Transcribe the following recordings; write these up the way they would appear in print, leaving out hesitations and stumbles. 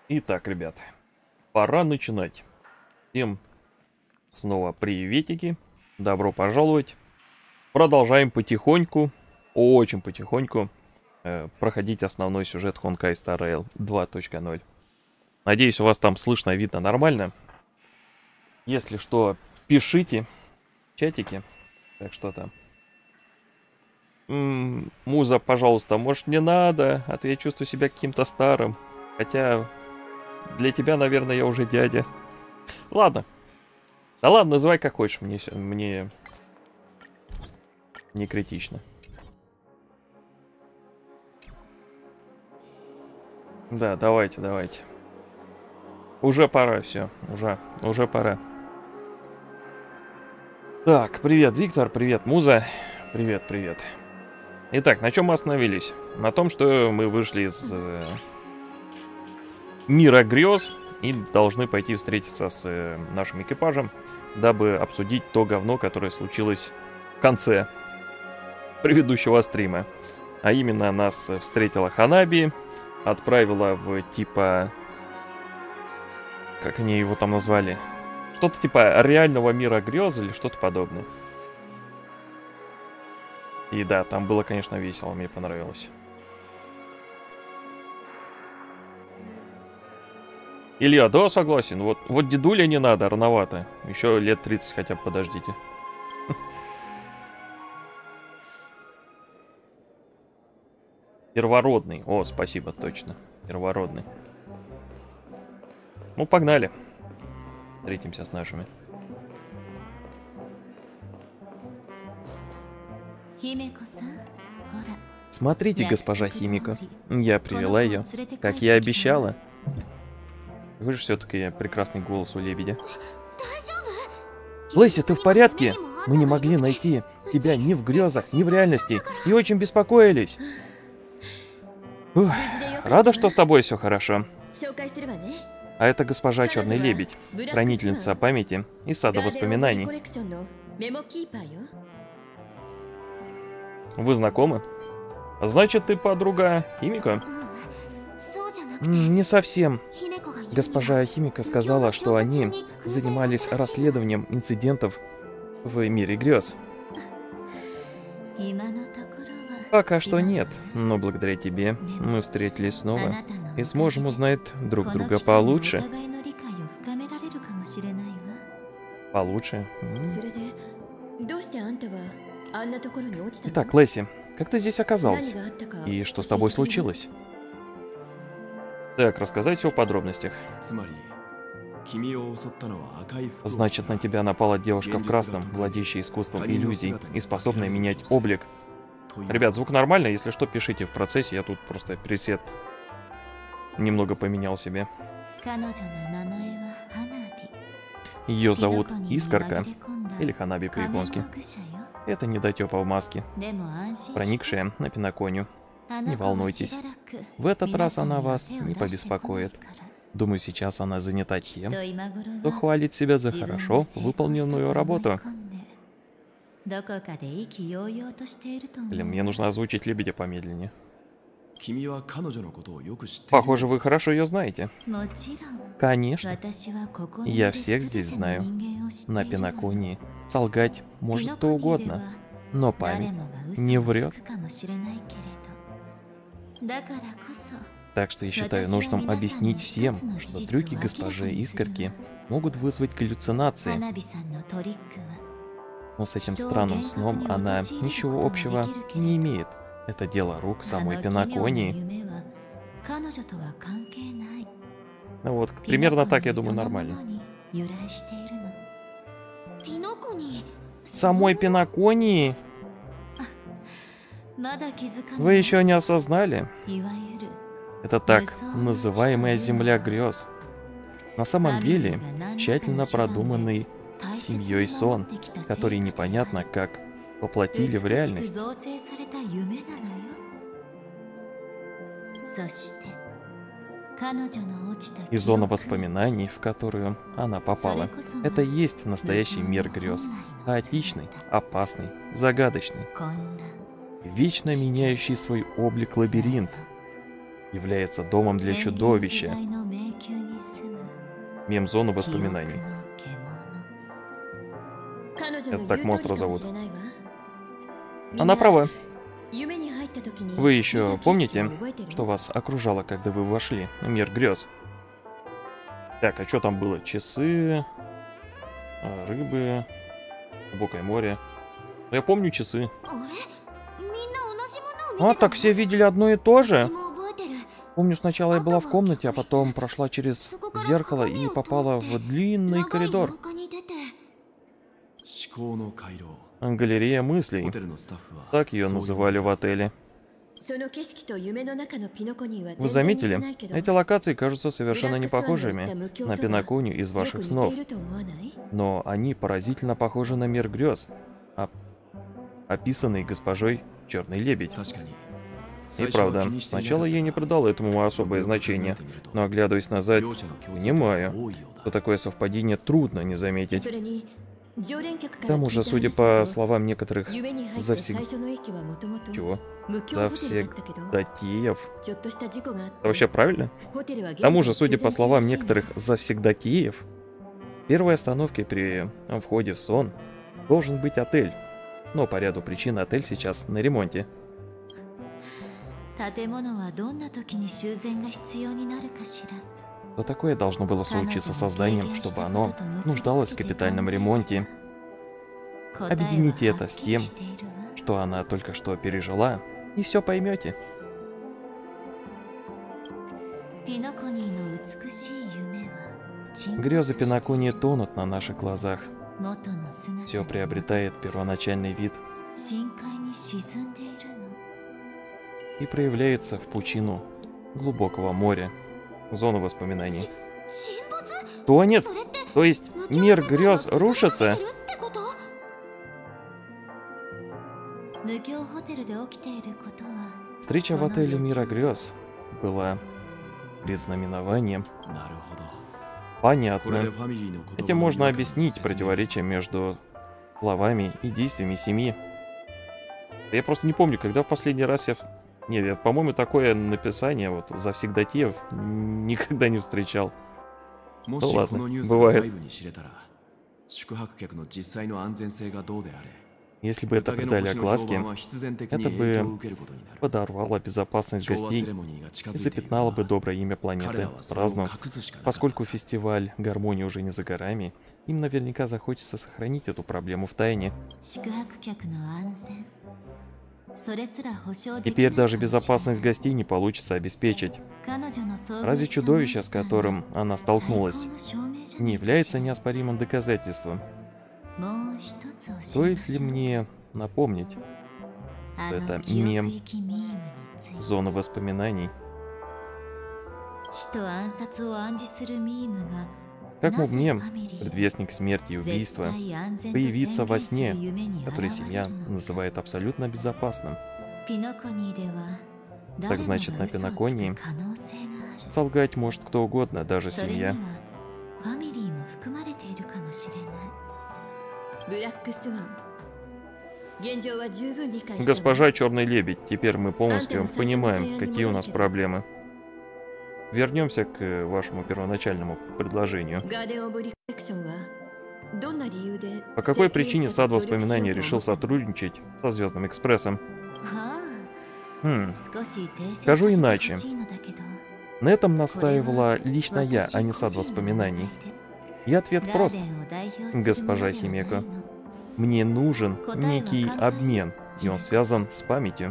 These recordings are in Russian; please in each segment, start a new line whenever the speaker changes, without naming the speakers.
Итак, ребят, пора начинать. Всем снова приветики. Добро пожаловать. Продолжаем потихоньку, очень потихоньку, проходить основной сюжет Honkai Star Rail 2.0. Надеюсь, у вас там слышно, видно нормально. Если что, пишите в чатике. Так что там. Муза, пожалуйста, может не надо, а то я чувствую себя каким-то старым. Хотя для тебя, наверное, я уже дядя. Ладно. Да ладно, называй как хочешь, мне не критично. Да, давайте. Уже пора, все, уже пора. Так, привет, Виктор, привет, Муза. Привет. Итак, на чем мы остановились? На том, что мы вышли из мира грез и должны пойти встретиться с нашим экипажем, дабы обсудить то говно, которое случилось в конце предыдущего стрима. А именно, нас встретила Ханаби, отправила в типа... Как они его там назвали? Что-то типа реального мира грез или что-то подобное. И да, там было, конечно, весело, мне понравилось. Илья, да, согласен. Вот дедуля не надо, рановато. Еще лет 30 хотя бы подождите. Первородный. О, спасибо, точно. Первородный. Ну, погнали. Встретимся с нашими. Смотрите, госпожа Химико. Я привела ее, как я обещала. Вы же все-таки прекрасный голос у лебедя. Лэйси, ты в порядке? Мы не могли найти тебя ни в грезах, ни в реальности. И очень беспокоились. Ух, рада, что с тобой все хорошо. А это госпожа Черный Лебедь, хранительница памяти из сада воспоминаний. Вы знакомы? Значит, ты подруга Химико? Не совсем. Госпожа Химико сказала, что они занимались расследованием инцидентов в мире грез. Пока что нет, но благодаря тебе мы встретились снова и сможем узнать друг друга получше. Получше? Итак, Лэйси, как ты здесь оказалась? И что с тобой случилось? Так, рассказать все в подробностях. Значит, на тебя напала девушка в красном, владеющая искусством иллюзий и способная менять облик. Ребят, звук нормально, если что, пишите в процессе, я тут просто пресет немного поменял себе. Ее зовут Искорка, или Ханаби по-японски. Это недотёпа в маске, проникшая на Пиноконию. Не волнуйтесь, в этот раз она вас не побеспокоит. Думаю, сейчас она занята тем, кто хвалит себя за хорошо выполненную работу. Блин, мне нужно озвучить лебедя помедленнее. Похоже, вы хорошо ее знаете. Конечно. Я всех здесь знаю. На Пиноконии солгать может кто угодно, но память не врет. Так что я считаю нужным объяснить всем, что трюки госпожи Искорки могут вызвать галлюцинации. Но с этим странным сном она ничего общего не имеет. Это дело рук самой Пиноконии. Ну вот, примерно так, я думаю, нормально. Самой Пиноконии? Вы еще не осознали? Это так называемая земля грез. На самом деле, тщательно продуманный семьей сон, который непонятно как воплотили в реальность. И зона воспоминаний, в которую она попала, это и есть настоящий мир грез. Хаотичный, опасный, загадочный. Вечно меняющий свой облик лабиринт. является домом для чудовища. Мем-зона воспоминаний. Это так монстра зовут. Она права. Вы еще помните, что вас окружало, когда вы вошли в мир грез? Так, а что там было? Часы, рыбы, глубокое море. Я помню часы. А, так все видели одно и то же? Помню, сначала я была в комнате, а потом прошла через зеркало и попала в длинный коридор. Галерея мыслей. Так ее называли в отеле. Вы заметили? Эти локации кажутся совершенно не похожими на Пиноконию из ваших снов. Но они поразительно похожи на мир грез, описанный госпожой Черный Лебедь. И правда, сначала я не придал этому особое значение, но оглядываясь назад, понимаю, что такое совпадение трудно не заметить. К тому же, судя по словам некоторых завсегдатеев... Это вообще правильно? К тому же, судя по словам некоторых завсегдатеев, первой остановкой при входе в сон должен быть отель. Но по ряду причин отель сейчас на ремонте. Что такое должно было случиться со зданием, чтобы оно нуждалось в капитальном ремонте? Объедините это с тем, что она только что пережила, и все поймете. Грезы Пиноконии тонут на наших глазах. Все приобретает первоначальный вид и проявляется в пучину глубокого моря. Зону воспоминаний. Тонет? То есть мир грез рушится? Встреча в отеле Мира грез была предзнаменованием. Понятно. Этим можно объяснить противоречие между словами и действиями семьи. Я просто не помню, когда в последний раз я... Нет, по-моему, такое написание вот завсегдатеев никогда не встречал. Ну ладно, бывает. Если бы это придали огласке, это бы подорвало безопасность гостей и запятнало бы доброе имя планеты празднеств. Поскольку фестиваль гармонии уже не за горами, им наверняка захочется сохранить эту проблему в тайне. Теперь даже безопасность гостей не получится обеспечить. Разве чудовище, с которым она столкнулась, не является неоспоримым доказательством? Стоит ли мне напомнить, что это мем, зона воспоминаний? Как мог мем, предвестник смерти и убийства, появиться во сне, который семья называет абсолютно безопасным? Так значит, на Пиноконии солгать может кто угодно, даже семья. Госпожа Черный Лебедь, теперь мы полностью понимаем, какие у нас проблемы. Вернемся к вашему первоначальному предложению. По какой причине сад воспоминаний решил сотрудничать со Звездным экспрессом? Скажу иначе. На этом настаивала лично я, а не сад воспоминаний. И ответ прост, госпожа Химеко. Мне нужен некий обмен, и он связан с памятью.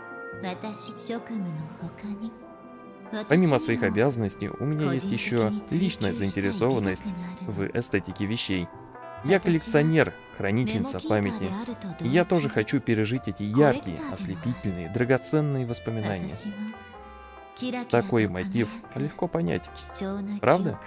Помимо своих обязанностей, у меня есть еще личная заинтересованность в эстетике вещей. Я коллекционер, хранительница памяти. И я тоже хочу пережить эти яркие, ослепительные, драгоценные воспоминания. Такой мотив легко понять. Правда?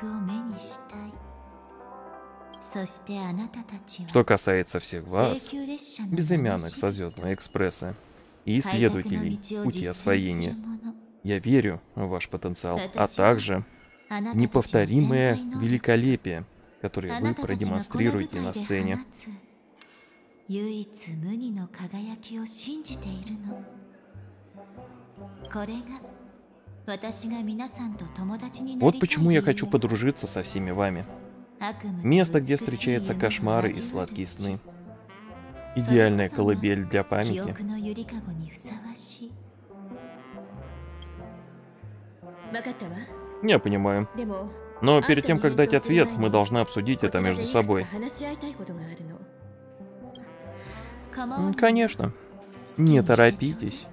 Что касается всех вас, безымянных со Звездного экспресса и исследователей пути освоения, я верю в ваш потенциал, а также неповторимое великолепие, которое вы продемонстрируете на сцене. Вот почему я хочу подружиться со всеми вами. Место, где встречаются кошмары и сладкие сны. Идеальная колыбель для памяти. Я понимаю. Но перед тем, как дать ответ, мы должны обсудить это между собой. Конечно. Не торопитесь.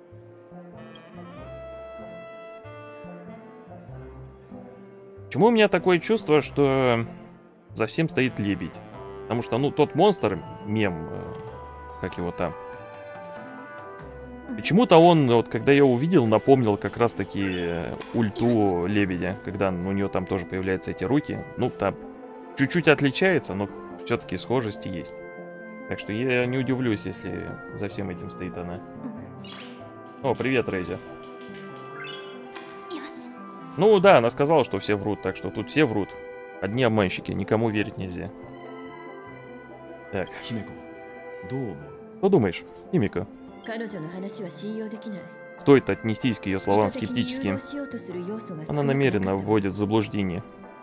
Почему у меня такое чувство, что за всем стоит лебедь? Потому что, ну, тот монстр, мем, как его там. Почему-то он, вот когда я увидел, напомнил как раз-таки ульту лебедя, когда у нее там тоже появляются эти руки. Ну, там чуть-чуть отличается, но все-таки схожести есть. Так что я не удивлюсь, если за всем этим стоит она. О, привет, Рейзи. Ну да, она сказала, что все врут, так что тут все врут. Одни обманщики, никому верить нельзя. Так. Что думаешь, Химико? Стоит отнестись к ее словам скептически. Она намеренно вводит в заблуждение.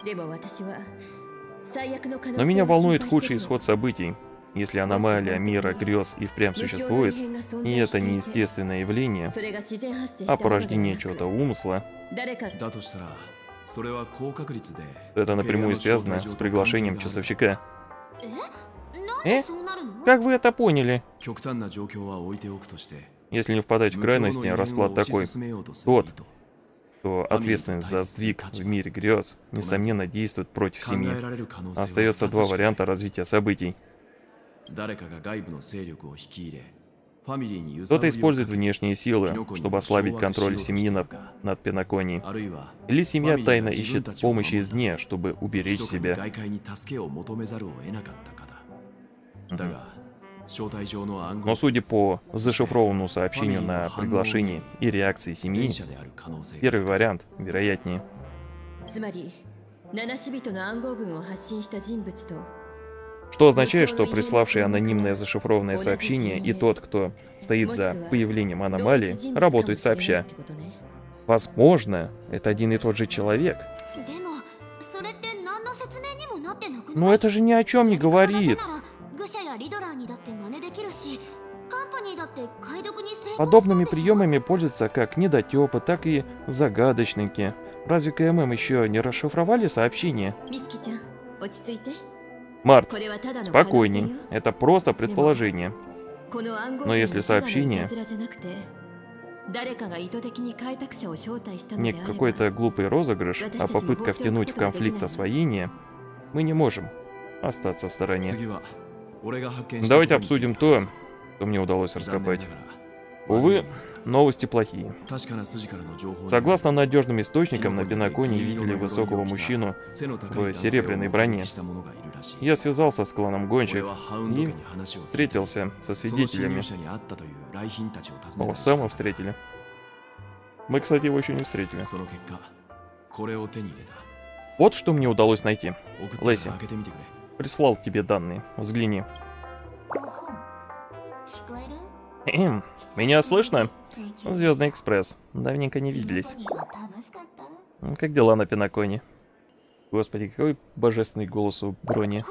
Но меня волнует худший исход событий. Если аномалия мира грез и впрямь существует, и это не естественное явление, а порождение чего-то умысла, то это напрямую связано с приглашением часовщика. Как вы это поняли? Если не впадать в крайности, расклад такой. Тот, кто ответственность за сдвиг в мире грез, несомненно действует против семьи. Остается два варианта развития событий. Кто-то использует внешние силы, чтобы ослабить контроль семьи над Пенакони. Или семья тайно ищет помощи извне, чтобы уберечь себя. Но судя по зашифрованному сообщению на приглашении и реакции семьи, первый вариант вероятнее. Что означает, что приславший анонимное зашифрованное сообщение и тот, кто стоит за появлением аномалии, работают сообща. Возможно, это один и тот же человек. Но это же ни о чем не говорит. Подобными приемами пользуются как недотепы, так и загадочники. Разве КММ еще не расшифровали сообщение? Март, спокойней. Это просто предположение. Но если сообщение не какой-то глупый розыгрыш, а попытка втянуть в конфликт освоения, мы не можем остаться в стороне. Давайте обсудим то, что мне удалось раскопать. Увы, новости плохие. Согласно надежным источникам, на Пенаконе видели высокого мужчину в серебряной броне. Я связался с кланом гонщик и встретился со свидетелями. О, Сэма встретили. Мы, кстати, его еще не встретили. Вот что мне удалось найти. Лэсси, прислал тебе данные. Взгляни. Меня слышно? Звездный экспресс. Давненько не виделись. Как дела на Пенаконе? Господи, какой божественный голос у Брони.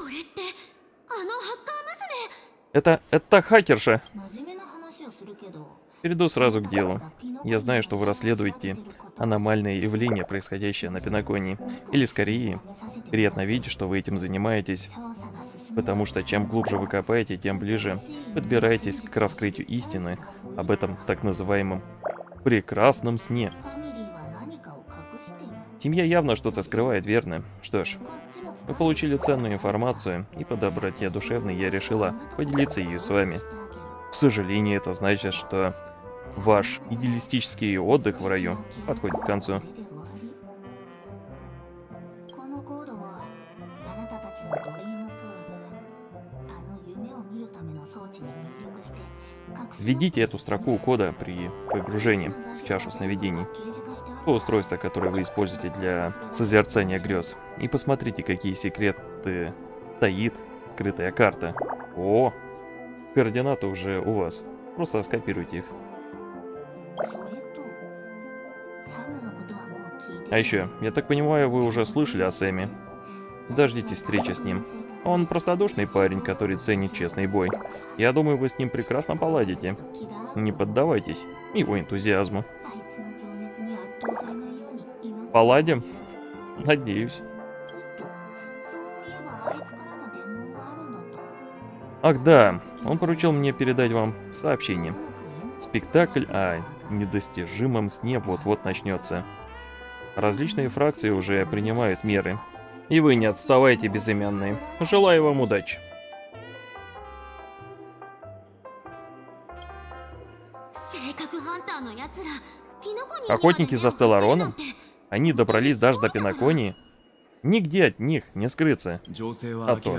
Это хакерша. Перейду сразу к делу. Я знаю, что вы расследуете аномальное явление, происходящее на Пенаконе. Или скорее, приятно видеть, что вы этим занимаетесь. Потому что чем глубже вы копаете, тем ближе подбираетесь к раскрытию истины об этом так называемом прекрасном сне. Семья явно что-то скрывает, верно? Что ж, вы получили ценную информацию, и по доброте душевной я решила поделиться ею с вами. К сожалению, это значит, что ваш идеалистический отдых в раю подходит к концу. Введите эту строку кода при погружении в чашу сновидений, то устройство, которое вы используете для созерцания грез, и посмотрите, какие секреты таит скрытая карта. О, координаты уже у вас. Просто скопируйте их. А еще, я так понимаю, вы уже слышали о Сэме. Дождитесь встречи с ним. Он простодушный парень, который ценит честный бой. Я думаю, вы с ним прекрасно поладите. Не поддавайтесь его энтузиазму. Поладим? Надеюсь. Ах да, он поручил мне передать вам сообщение. Спектакль о недостижимом сне вот-вот начнется. Различные фракции уже принимают меры. И вы не отставайте, безымянные. Желаю вам удачи. Охотники за Стеллароном? Они добрались даже до Пинаконии? Нигде от них не скрыться. А то.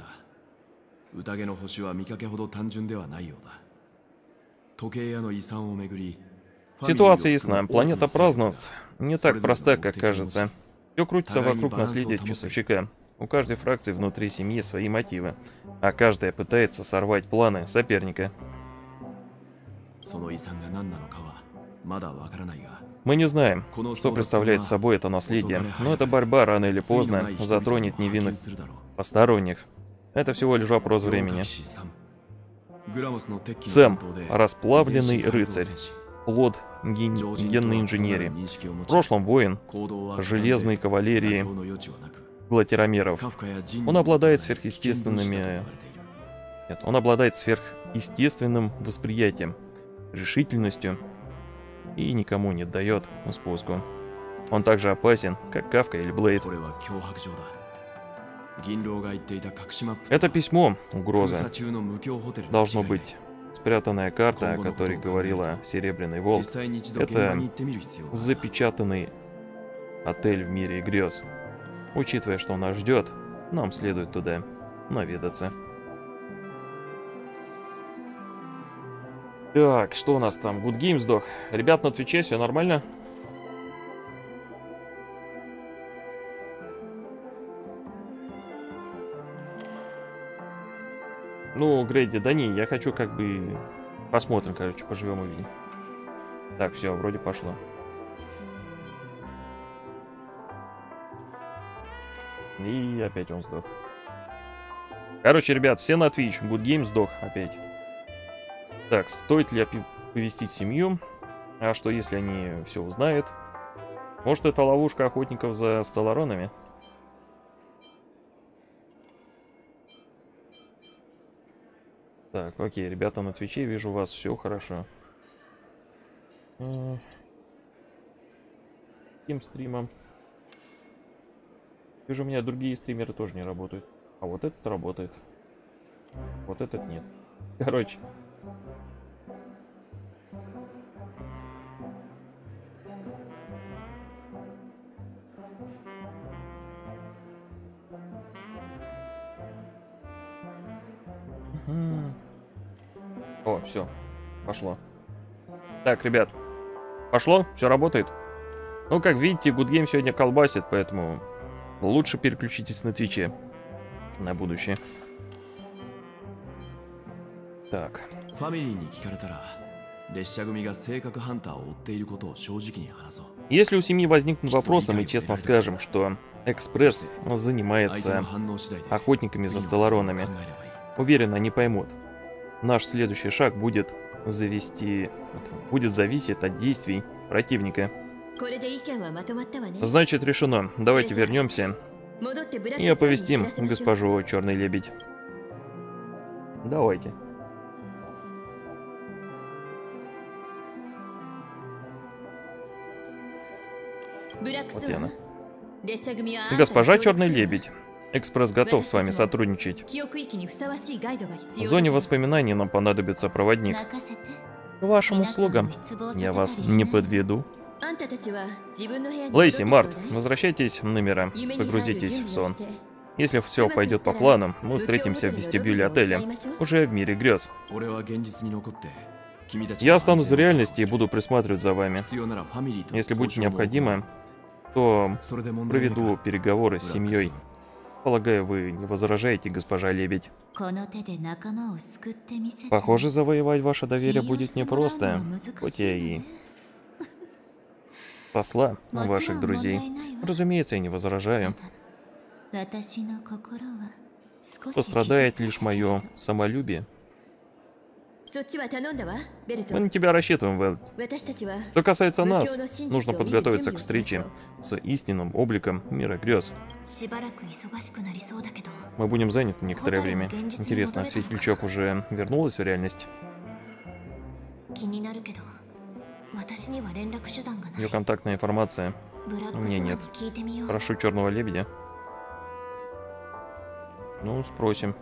Ситуация ясна. Планета празднеств не так проста, как кажется. Все крутится вокруг наследия часовщика. У каждой фракции внутри семьи свои мотивы, а каждая пытается сорвать планы соперника. Мы не знаем, что представляет собой это наследие, но эта борьба рано или поздно затронет невинных посторонних. Это всего лишь вопрос времени. Сэм – расплавленный рыцарь, плод генной инженерии, в прошлом воин железной кавалерии глатеромеров. Он обладает сверхъестественными... Нет, он обладает сверхъестественным восприятием, решительностью и никому не дает спуску. Он также опасен, как Кафка или Блейд. Это письмо — угроза. Должно быть спрятанная карта, о которой говорила Серебряный Волк. Это запечатанный отель в мире грез. Учитывая, что нас ждет, нам следует туда наведаться. Так, что у нас там? Good Game сдох. Ребят, на Твиче все нормально? Ну, Грейди, да не, я хочу как бы... Посмотрим, короче, поживем увидим. Так, все, вроде пошло. И опять он сдох. Короче, ребят, все на Twitch. Good Game сдох опять. Так, стоит ли оповестить семью? А что, если они все узнают? Может, это ловушка охотников за Стелларонами? Так, окей, ребята на Твиче, вижу у вас все хорошо. Каким стримом? Вижу, у меня другие стримеры тоже не работают. А вот этот работает. Вот этот нет. Короче. О, все, пошло. Так, ребят, пошло, все работает. Ну, как видите, Good Game сегодня колбасит, поэтому лучше переключитесь на Твиче на будущее. Так. Если у семьи возникнут вопросы, мы честно скажем, что Экспресс занимается охотниками за Стелларонами. Уверен, они поймут. Наш следующий шаг будет зависеть от действий противника. Значит, решено. Давайте вернемся и оповестим госпожу Черный Лебедь. Давайте. Вот и она. Госпожа Черный Лебедь. Экспресс готов с вами сотрудничать. В зоне воспоминаний нам понадобится проводник. К вашим услугам. Я вас не подведу. Лейси, Март, возвращайтесь в номера. Погрузитесь в сон. Если все пойдет по плану, мы встретимся в вестибюле отеля, уже в мире грез. Я останусь в реальности и буду присматривать за вами. Если будет необходимо, то проведу переговоры с семьей. Полагаю, вы не возражаете, госпожа Лебедь. Похоже, завоевать ваше доверие будет непросто, хоть я и посла ваших друзей. Разумеется, я не возражаю. Пострадает лишь мое самолюбие. Мы на тебя рассчитываем, Вэл. Что касается нас, нужно подготовиться к встрече с истинным обликом мира грез. Мы будем заняты некоторое время. Интересно, Светлячок уже вернулась в реальность? Ее контактная информация у меня нет. Прошу Черного Лебедя. Ну, спросим.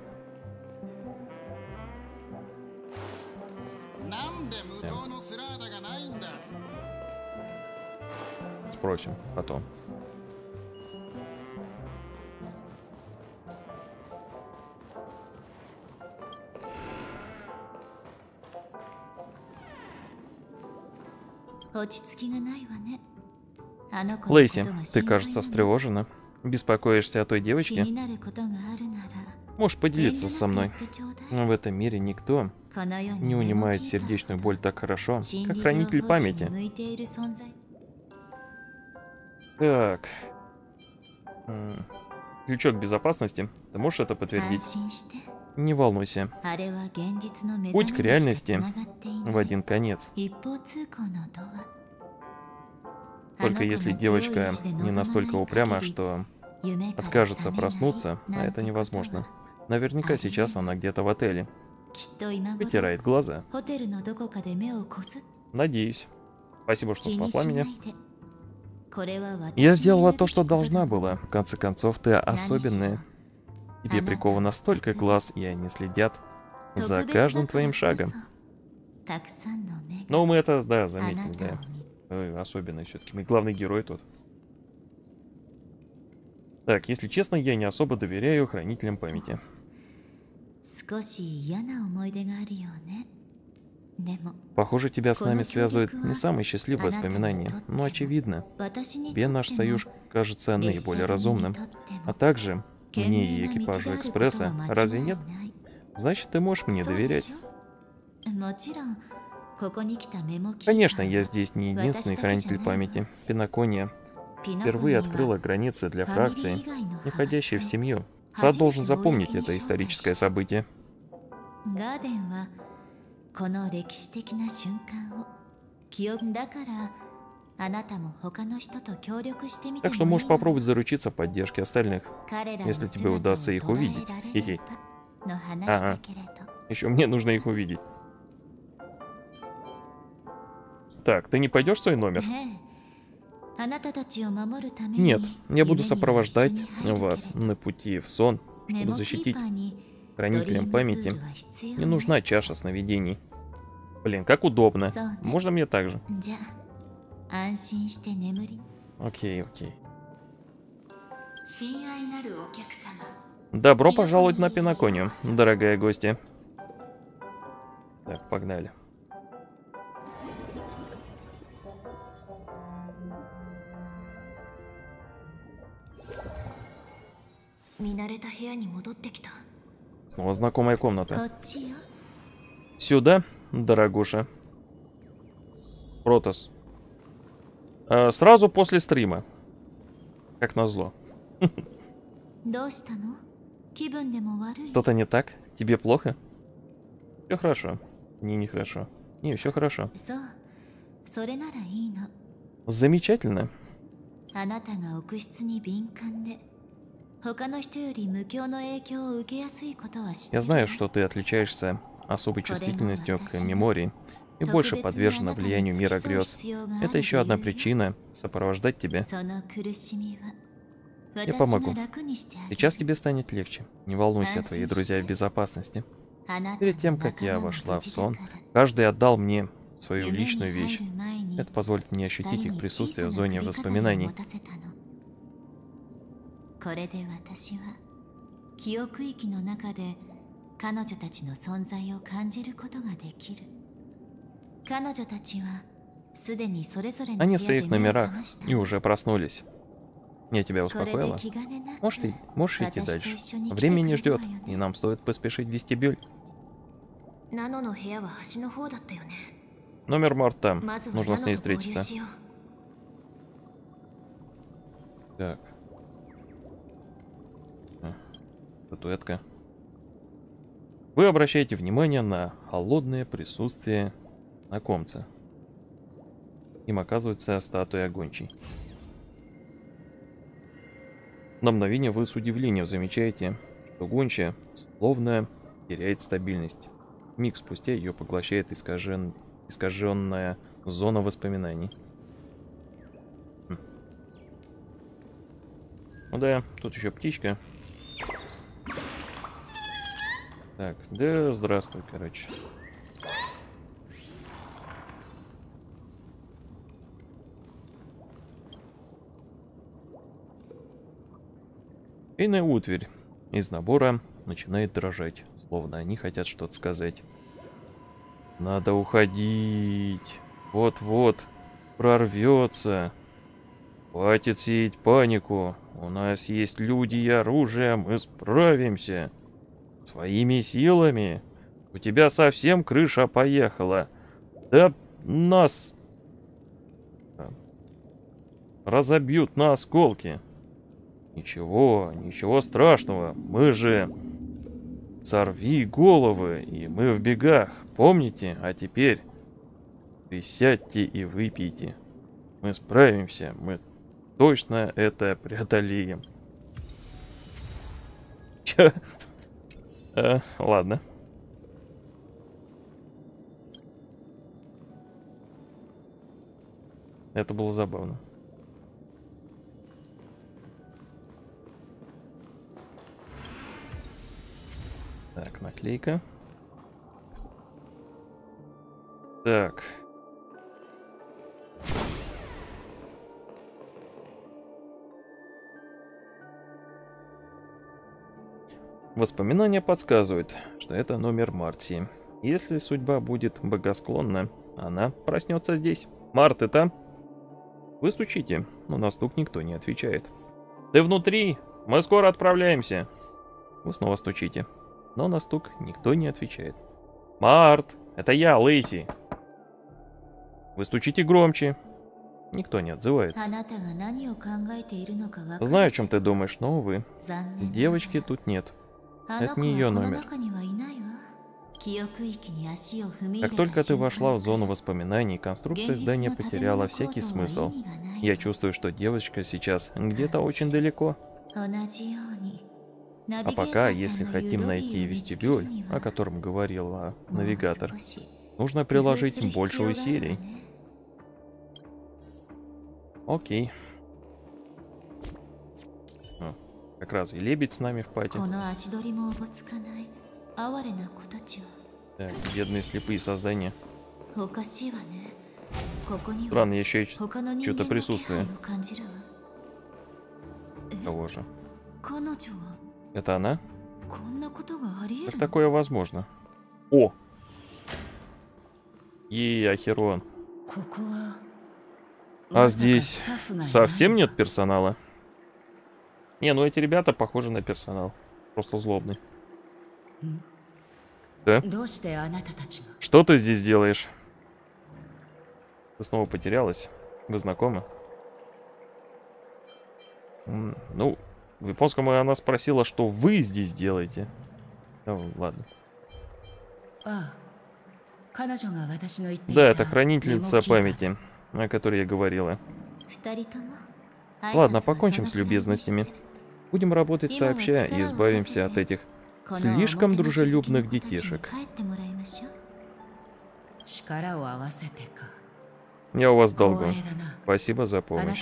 Спросим потом. Лейси, ты, кажется, встревожена. Беспокоишься о той девочке? Можешь поделиться со мной. Но в этом мире никто не унимает сердечную боль так хорошо, как хранитель памяти. Так. Ключок безопасности. Ты можешь это подтвердить? Не волнуйся. Путь к реальности в один конец. Только если девочка не настолько упряма, что откажется проснуться, а это невозможно. Наверняка сейчас она где-то в отеле. Вытирает глаза. Надеюсь. Спасибо, что спасла меня. Я сделала то, что должна была. В конце концов, ты особенная. Тебе приковано столько глаз, и они следят за каждым твоим шагом. Ну, мы это, да, заметили, да. Особенный все-таки. Мы главный герой тут. Так, если честно, я не особо доверяю хранителям памяти. Похоже, тебя с нами связывают не самые счастливые воспоминания, но очевидно, тебе наш союз кажется наиболее разумным. А также мне и экипажу экспресса, разве нет? Значит, ты можешь мне доверять. Конечно, я здесь не единственный хранитель памяти. Пинокония впервые открыла границы для фракции, не входящей в семью. Сад должен запомнить это историческое событие. Так что можешь попробовать заручиться поддержкой остальных, если тебе удастся их увидеть. Хи-хи. Ага. Еще мне нужно их увидеть. Так, ты не пойдешь в свой номер? Нет, я буду сопровождать вас на пути в сон, чтобы защитить хранителям памяти. Не нужна чаша сновидений. Блин, как удобно. Можно мне так же? Окей, окей. Добро пожаловать на Пиноконию, дорогая гостья. Так, погнали. Снова знакомая комната. Сюда, дорогуша. Протас. Сразу после стрима. Как назло. Что-то не так? Тебе плохо? Все хорошо. Мне не хорошо. Не, все хорошо. Замечательно. Я знаю, что ты отличаешься особой чувствительностью к мемории и больше подвержена влиянию мира грез. Это еще одна причина сопровождать тебя. Я помогу. Сейчас тебе станет легче. Не волнуйся, твои друзья в безопасности. Перед тем, как я вошла в сон, каждый отдал мне свою личную вещь. Это позволит мне ощутить их присутствие в зоне воспоминаний. Они в своих номерах и уже проснулись. Я тебя успокоила? Можешь идти дальше. Время не ждет, и нам стоит поспешить в вестибюль. Номер Март там. Нужно с ней встретиться. Так. Статуэтка. Вы обращаете внимание на холодное присутствие знакомца. Им оказывается статуя гончей. На мгновение вы с удивлением замечаете, что гончая словно теряет стабильность. Миг спустя ее поглощает искаженная зона воспоминаний. Ну да, тут еще птичка. Так, да здравствуй, короче. Иная утварь из набора начинает дрожать, словно они хотят что-то сказать. Надо уходить. Вот-вот прорвется. Хватит сеять панику. У нас есть люди и оружие, мы справимся. Своими силами. У тебя совсем крыша поехала. Да нас разобьют на осколки. Ничего, ничего страшного. Мы же сорви головы, и мы в бегах. Помните? А теперь присядьте и выпейте. Мы справимся. Мы точно это преодолеем. Чё? Ладно. Это было забавно. Так, наклейка. Так. Воспоминания подсказывают, что это номер Марти. Если судьба будет богосклонна, она проснется здесь. Март, это? Вы стучите, но на стук никто не отвечает. Ты внутри? Мы скоро отправляемся. Вы снова стучите, но на стук никто не отвечает. Март, это я, Лейси. Вы стучите громче. Никто не отзывается. Знаю, о чем ты думаешь, но, увы, девочки тут нет. Это не ее номер. Как только ты вошла в зону воспоминаний, конструкция здания потеряла всякий смысл. Я чувствую, что девочка сейчас где-то очень далеко. А пока, если хотим найти вестибюль, о котором говорил навигатор, нужно приложить больше усилий. Окей. Как раз и лебедь с нами в пати. Так, бедные слепые создания. Странно, еще что-то присутствие. Кого же? Это она? Как такое возможно? О! Ахерон. А здесь совсем нет персонала? Не, ну эти ребята похожи на персонал. Просто злобный. Да? Что ты здесь делаешь? Ты снова потерялась? Вы знакомы? Ну, в японском она спросила, что вы здесь делаете. Ну, ладно. Да, это хранительница памяти, о которой я говорила. Ладно, покончим с любезностями. Будем работать сообща и избавимся от этих слишком дружелюбных детишек. Я у вас долго. Спасибо за помощь.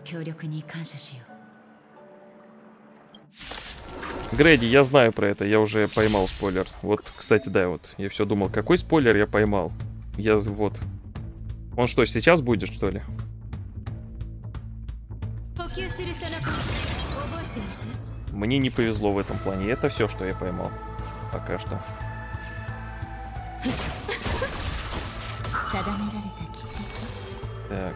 Грэди, я знаю про это, я уже поймал спойлер. Вот, кстати, да, вот. Я все думал, какой спойлер я поймал. Я вот. Он что, сейчас будет, что ли? Мне не повезло в этом плане. Это все, что я поймал. Пока что. Так.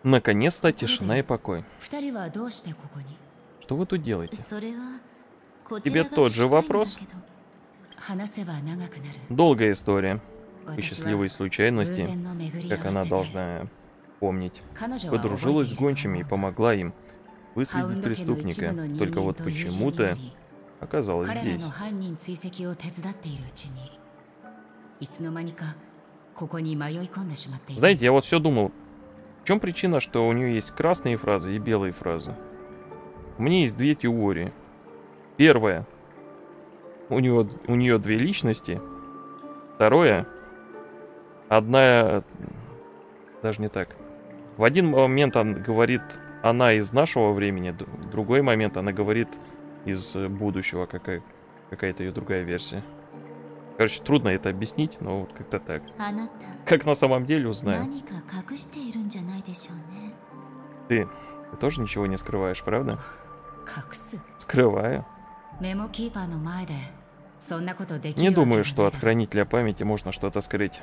Наконец-то тишина и покой.
二人はどうしてここに？
Что вы тут делаете?
それはこち
Тебе
らが
тот
聞
же
きたいのだ
вопрос?
けど。
話せば長くなる。
Долгая история. По
私は
счастливой
偶
случайности,
然の巡り
как
合
она
わせで
должна помнить,
彼女は覚えて
подружилась
い
с
ると
гончими и
思うが
помогла им
ハウ
выследить
ンド家の一部
преступника.
の人
Только
間
вот
と友人にな
почему-то
り
оказалась
彼ら
здесь.
の犯人追跡を手伝っているうちにいつの間にかここに迷い込んでしまっていた。
Знаете, я вот все думал, в чем причина, что у нее есть красные фразы и белые фразы? У меня есть две теории. Первая. У нее две личности. Второе. Одна... Даже не так. В один момент она говорит она из нашего времени, в другой момент она говорит из будущего, какая-то ее другая версия. Короче, трудно это объяснить, но вот как-то так.
あなた
Как на самом деле узнаю.
何か隠しているんじゃないでしょうね。
Ты тоже ничего не скрываешь, правда?
隠す
Скрываю.
メモキーパーの前でそんなことでき
Не
るわけ
думаю,
が
что
ない
от хранителя памяти можно что-то скрыть.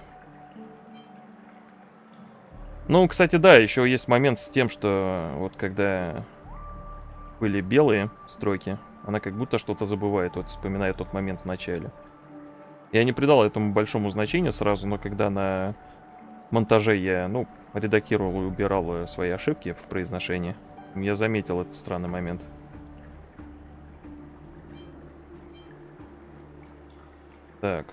Ну, кстати, да, еще есть момент с тем, что вот когда были белые строки, она как будто что-то забывает, вот вспоминая тот момент в начале. Я не придал этому большому значению сразу, но когда на монтаже я, ну, редактировал и убирал свои ошибки в произношении, я заметил этот странный момент. Так.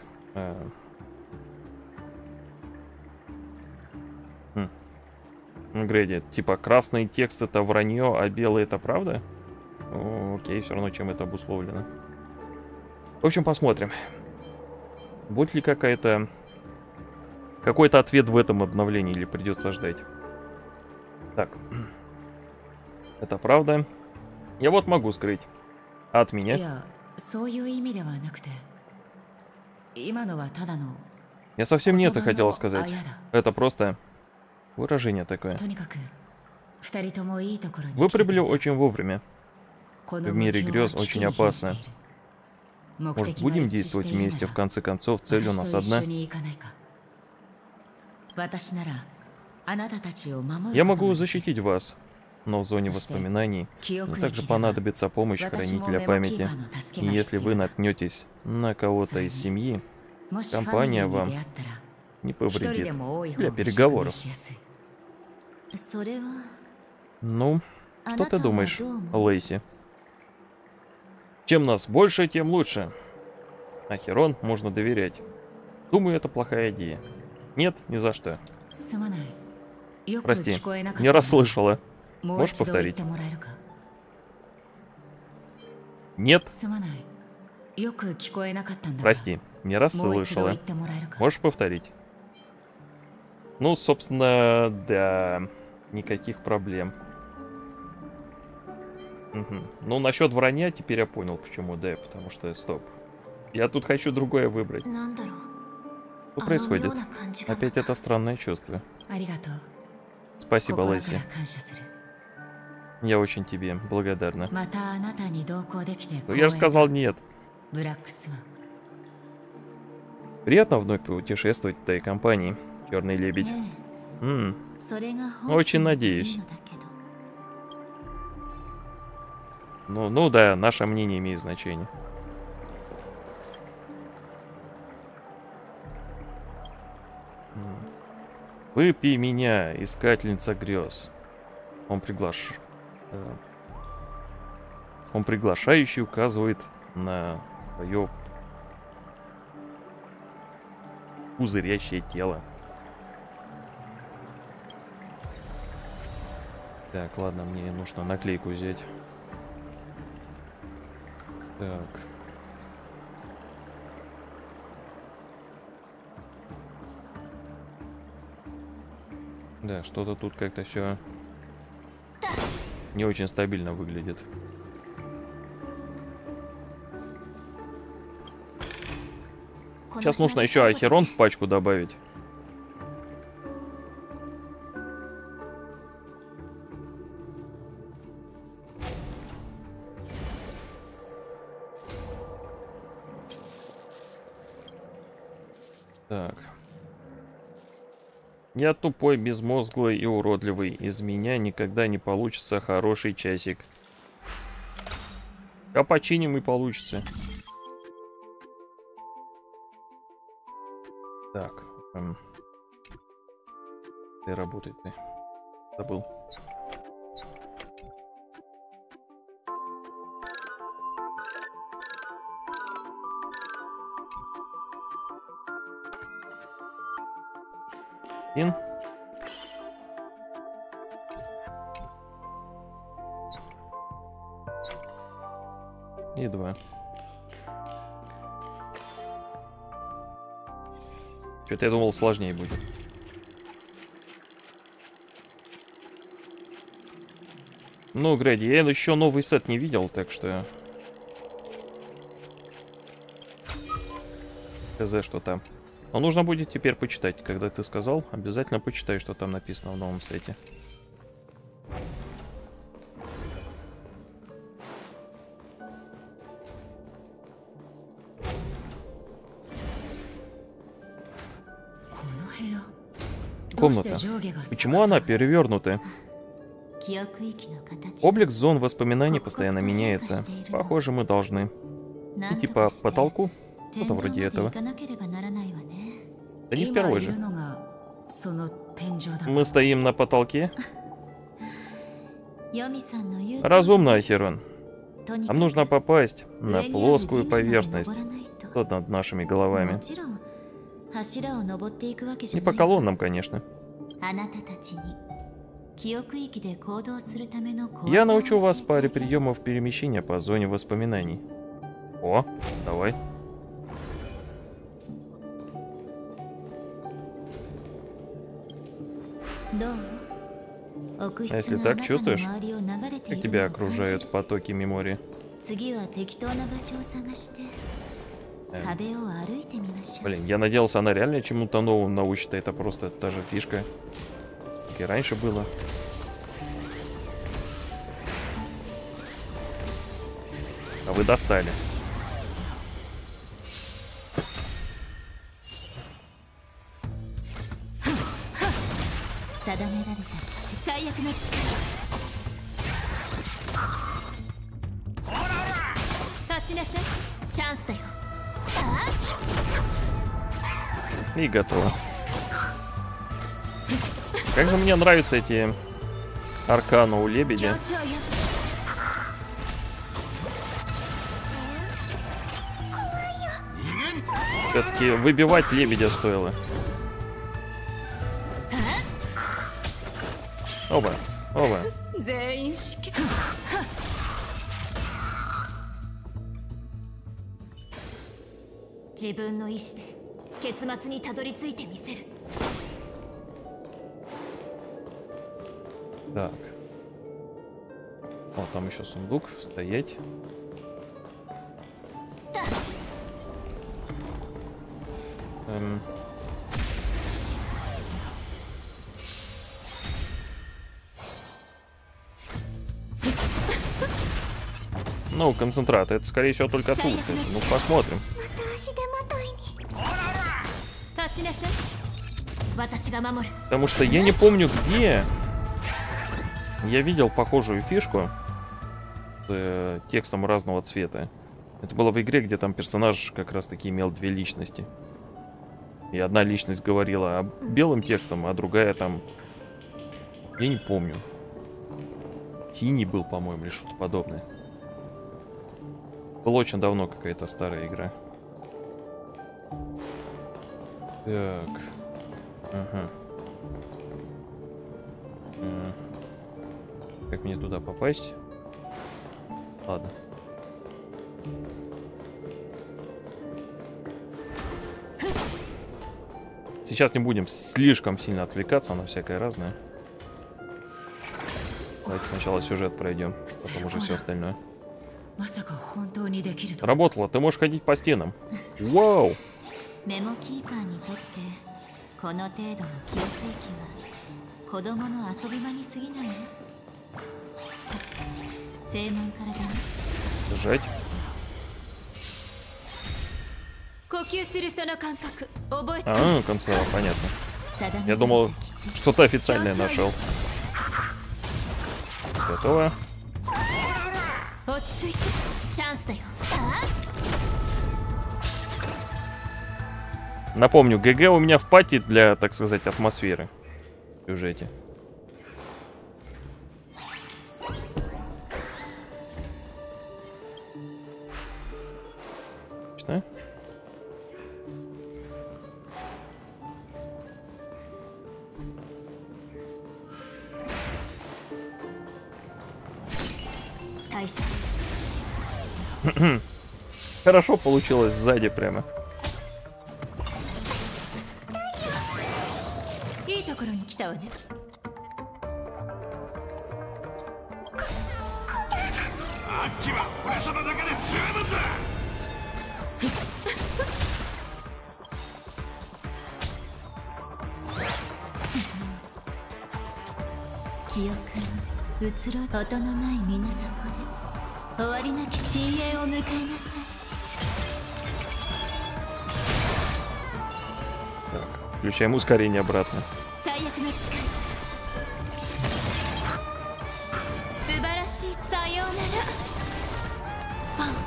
Грейди, типа красный текст это вранье, а белый это правда? Окей, все равно чем это обусловлено. В общем, посмотрим. Будет ли какой-то ответ в этом обновлении или придется ждать. Так. Это правда. Я вот могу скрыть. А от
い
меня?
やそういう意味ではなくて今のはただの
Я совсем не это
言葉
хотела
の
сказать.
あやだ。
Это просто выражение такое.
とにかく二人ともいいところに
Вы
来てくれ
прибыли
た。
очень вовремя.
この
в мире
目標は
грез
危機
очень
に瀕して
опасно.
いる。目
Может,
的が
будем
一致
действовать
しているな
вместе?
ら
В конце концов, цель у
私
нас
と一緒
одна.
に行かないか。私ならあなたたちを守
Я
ること
могу
ができる。
защитить вас, но в зоне
Слушайте,
воспоминаний
記
мне
憶
также
駅では
понадобится помощь
私も
хранителя
メモキー
памяти.
パーの助
И
けが
если
必
вы
要だ。
наткнетесь на кого-то из семьи,
もしファミリ
компания
ーに
вам
出会ったら
не
一人で
повредит.
も多い方
Для
が仕
переговоров.
事しやすい。
それは
Ну,
あ
что
な
ты
たは
думаешь,
どう思う？
Лейси? Чем нас больше, тем лучше. А Херон можно доверять. Думаю, это плохая идея. Нет, ни за что.
すまない。よく
Прости,
聞こえなかった
не расслышала.
もう
Можешь
一度言っ
повторить?
てもらえるか。
Нет,
すまない。よく聞こえなかったんだが。
прости, не
もう一度言
расслышала.
ってもらえるか。
Можешь повторить? Ну, собственно, да. Никаких проблем. Мгм. Ну, насчет вранья теперь я понял, почему, да, потому что, стоп. Я тут хочу другое выбрать.
なんだろう。
Что
あの
происходит?
妙な感じが
Опять это странное чувство.
ありがとう。
Спасибо,
心か
Лэйси.
ら感謝する。
Я очень тебе благодарна.
またあなたに同行できて
Ну,
光
я же
栄だ。
сказал нет.
ブラックスワン。
Приятно вновь путешествовать в твоей компании, Черный лебедь.
ね
М,
えそれが
Очень
本心だとい
надеюсь.
いのだけど。
ну да, наше мнение имеет значение. Выпей меня, искательница грез. Он Он приглашающий указывает на свое пузырящее тело. Так, ладно, мне нужно наклейку взять. Так. Да, что-то тут как-то все не очень стабильно выглядит. Сейчас нужно еще Ахерон в пачку добавить. Так. Я тупой, безмозглый и уродливый. Из меня никогда не получится хороший часик. А починим и получится. Так. Ты работай, ты. Забыл. Один. И 2. Что-то я думал, сложнее будет. Ну, Грэди, я еще новый сет не видел, так что... ХЗ, что там. Но нужно будет теперь почитать. Когда ты сказал, обязательно почитай, что там написано в новом сете. Комната. Почему она перевернута? Облик зон воспоминаний постоянно меняется. Похоже, мы должны идти по потолку. Что-то вроде этого. Да не впервой же. Мы стоим на потолке. Разумно, Ахерон. Нам нужно попасть на плоскую поверхность. Тут над нашими головами. Не по колоннам, конечно. Я научу вас паре приемов перемещения по зоне воспоминаний. О, давай. А если так чувствуешь, как тебя окружают потоки мемории? Блин, я надеялся, она реально чему-то новому научит, это просто та же фишка, как и раньше было. А вы достали. И готово. Как же мне нравятся эти арканы у лебедя. Все-таки выбивать лебедя стоило. Оба, оба. Так. О, там еще сундук. Стоять. Ну, концентрат. Это, скорее всего, только тут. Ну, посмотрим. Потому что я не помню, где я видел похожую фишку с текстом разного цвета. Это было в игре, где там персонаж как раз таки имел две личности. И одна личность говорила белым текстом, а другая там... Я не помню. Синий был, по-моему, или что-то подобное. Было очень давно, какая-то старая игра. Так. Ага. Как мне туда попасть? Ладно. Сейчас не будем слишком сильно отвлекаться на всякое разное. Давайте сначала сюжет пройдем, потом уже все остальное. Работало, ты можешь ходить по стенам. Вау! Жать. А, концерт, понятно. Я думал, Что-то официальное нашел. Готово.
落ち着いてチャンスだよ。
Напомню, ГГ у меня в пати для, так сказать, атмосферы в сюжете. Что? Хорошо получилось сзади прямо.
いいところに来たわね。
あっちは俺様だけで十分だ。
記憶が移ろい音のない水底で終わりなき深淵を迎えなさい。
Включаем ускорение обратно.
最悪の力素晴らしいさようなら。パン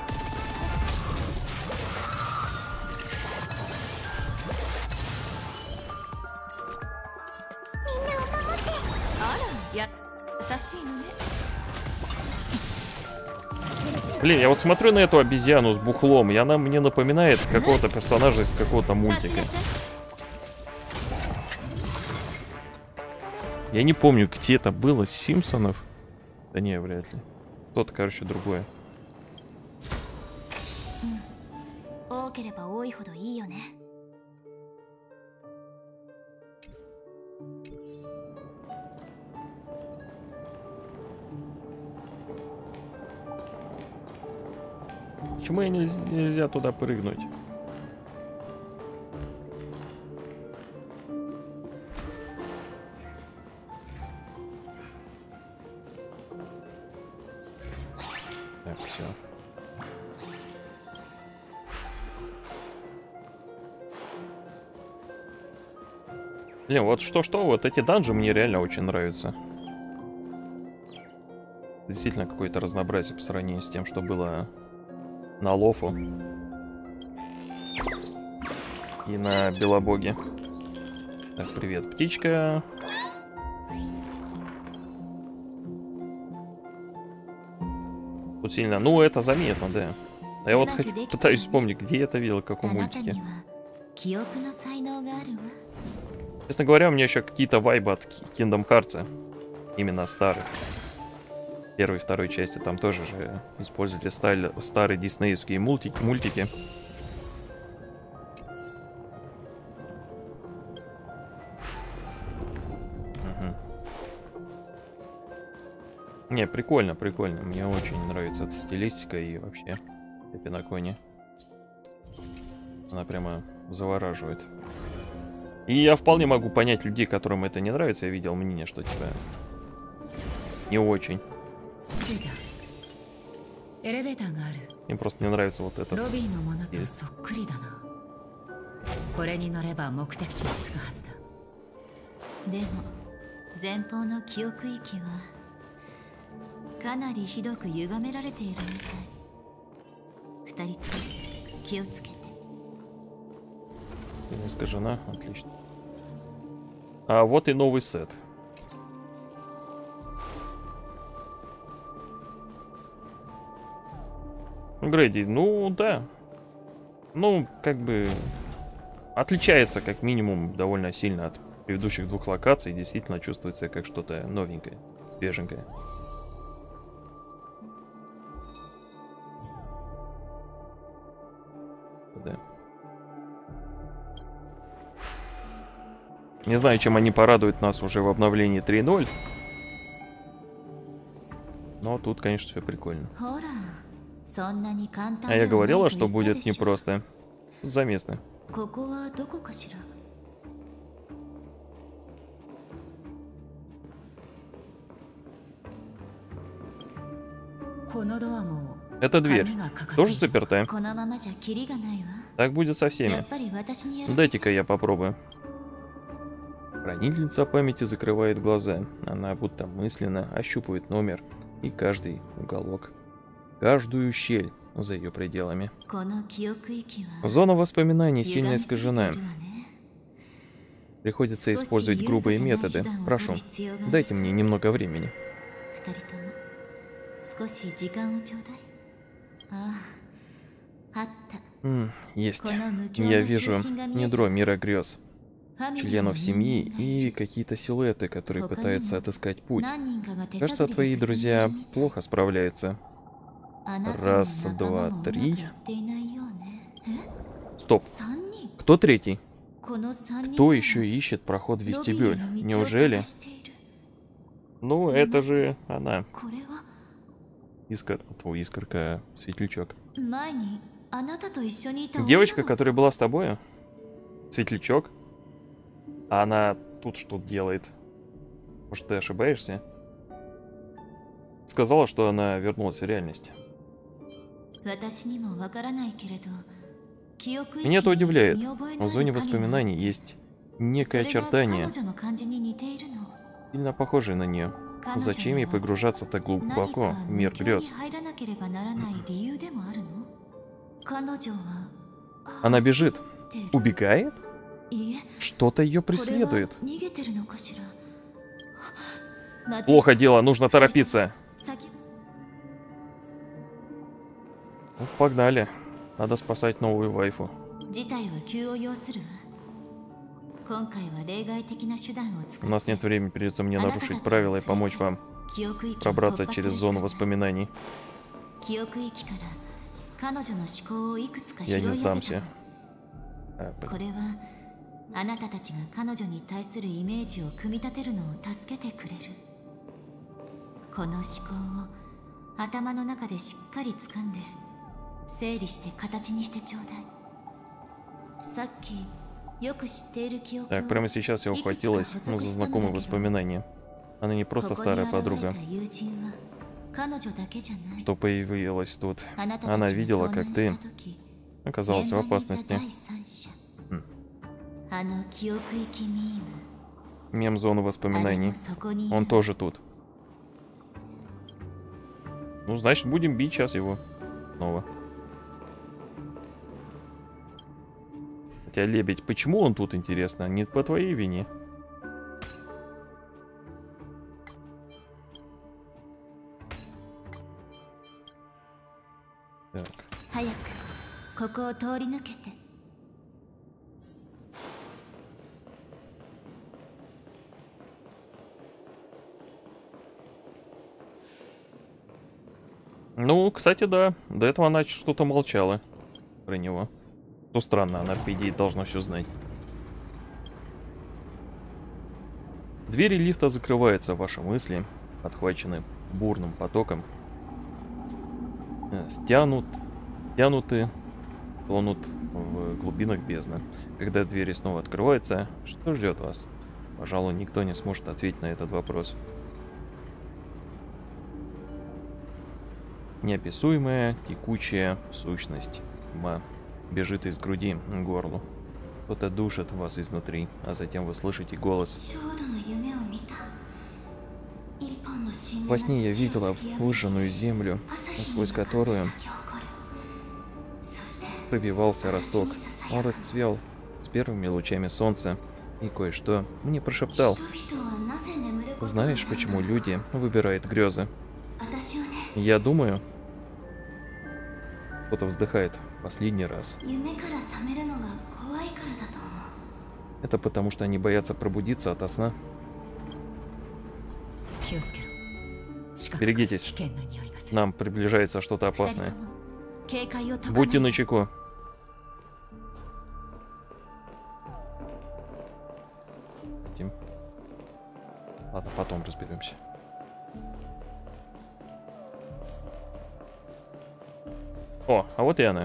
みんなを守って。あら、優しいのね。
Блин, я вот смотрю на эту обезьяну с бухлом, и она мне напоминает какого-то персонажа из какого-то мультика. Я не помню, где это было, Симпсонов? Да не, вряд ли. Кто-то, короче, другое.
多ければ多いほどいいよね。
Почему нельзя туда прыгнуть? Так, все. Блин, вот что-что, вот эти данжи мне реально очень нравятся. Действительно какое-то разнообразие по сравнению с тем, что было на Лофу и на Белобоге. Так, привет, птичка. Тут сильно, ну это заметно, да. А я вот пытаюсь вспомнить, где я это видел, в каком мультике. Честно говоря, у меня еще какие-то вайбы от Kingdom Hearts, именно старых. Первой и второй части там тоже же использовали старые диснеевские мультики. Угу. Не, прикольно, прикольно. Мне очень нравится эта стилистика и вообще Эпи на коне. Она прямо завораживает. И я вполне могу понять людей, которым это не нравится. Я видел мнение, что типа не очень. Им просто не нравится вот этот.
これに乗れば目的地に着くはずだ。
でも前方の記憶域はかなりひどく歪められているみたい。二人とも気をつけて。
Искажена, отлично. А вот и новый сет. Грейди, ну да. Ну, как бы отличается как минимум довольно сильно от предыдущих двух локаций. Действительно чувствуется как что-то новенькое, свеженькое. Да. Не знаю, чем они порадуют нас уже в обновлении 3.0. Но тут, конечно, все прикольно. А я говорила, что будет непросто. Заместно. Эта дверь тоже заперта? Так будет со всеми. Дайте-ка я попробую. Хранительница памяти закрывает глаза. Она будто мысленно ощупывает номер и каждый уголок, каждую щель за ее пределами.
この記憶域は
Зона воспоминаний
歪
сильно
みすぎているわ
искажена.
ね。
Приходится использовать грубые методы. Прошу, дайте мне немного времени.
二人とも少し時間をちょうだい。ああ、あった。
Есть.
この無形
Я
な
вижу
中心が見えた。
ядро мира грез,
ファミリーの
членов
人間
семьи
がいる。
и какие-то силуэты, которые пытаются отыскать путь.
何人かが手
Кажется,
探りで
твои
進んでいる
друзья
みたい。
плохо справляются.
あなたの
Раз,
仲間
два,
もうまく
три.
いっていないようね。え、
Стоп.
三人？
Кто третий?
この三人
Кто
が
еще ищет проход в
ロビーへ
вестибюль?
の道を
Неужели?
探している。
Ну, это же она.
これは
Искорка, светлячок.
前にあなたと一緒にいた
Девочка,
女の子。
которая была с тобой? Светлячок? А она тут что делает? Может, ты ошибаешься? Сказала, что она вернулась в реальность.
私にもわからないけれど、記憶域
Меня это
に
удивляет.
見覚えのあ
В
る
зоне
影が
воспоминаний есть некое
それが
очертание,
彼女の感じに似ているの。
сильно похожее на нее.
彼女
Зачем ей
は
погружаться так
何
глубоко
か
в мир
無境に
грез?
入らなければならない理由でもあるの？彼女は
Она бежит.
走ってる。
Убегает?
いえ、
Что-то ее
これは
преследует.
逃げてるのかしら。まずい。
Плохо дело, нужно торопиться.
先
Ну, погнали. Надо спасать новую вайфу.
事態は急を要するわ。今回は例外的な手段を使
У
っ
нас
て
нет времени, придется мне нарушить правила и помочь вам
記憶域を
пробраться
突破す
через
るしか
зону
ない。
воспоминаний.
記憶域から彼女の思考をいくつか拾
Я
い
не
上げた
сдамся.
の。
А,
これはあなたたちが彼女に対するイメージを組み立てるのを助けてくれる。この思考を頭の中でしっかり掴んで整理して形にしてちょうだい。さっきよく知っている記憶を
Так, прямо сейчас я ухватилась за знакомые воспоминания. Она не просто
ここに
старая
現れ
подруга,
た友人は彼女だけじゃない。
что появилась тут.
あなたた
Она
ちが
видела,
遭
как
難
ты
した時
оказалась в
現場にいた
опасности.
第三者。あの記憶域ミーム。
Мем зоны
あれ
воспоминаний.
もそこにいる。
Он тоже тут. Ну, значит, будем бить сейчас его снова. Хотя, лебедь, почему он тут, интересно? Не по твоей вине. Так.
早くここを通り抜けて。
Ну, кстати, да. До этого она что-то молчала про него. Ну, странно, она, по идее, должна все знать. Двери лифта закрываются, ваши мысли подхвачены бурным потоком. Тянуты, тонут в глубинах бездны. Когда двери снова открываются, что ждет вас? Пожалуй, никто не сможет ответить на этот вопрос. Неописуемая, текучая сущность. Тьма бежит из груди к горлу. Кто-то душит вас изнутри, а затем вы слышите голос. Во сне я видела выжженную землю, сквозь которую пробивался росток. Он расцвел с первыми лучами солнца, и кое-что мне прошептал. Знаешь, почему люди выбирают грезы? Я думаю... Кто-то вздыхает последний раз. Это потому, что они боятся пробудиться ото сна.
気をつけろ。近くから
Берегитесь.
危険な匂いがする。
Нам приближается что-то
二人
опасное.
とも警戒を解かない。
Будьте начеку. Тим. Ладно, потом разберемся. О, а вот и она.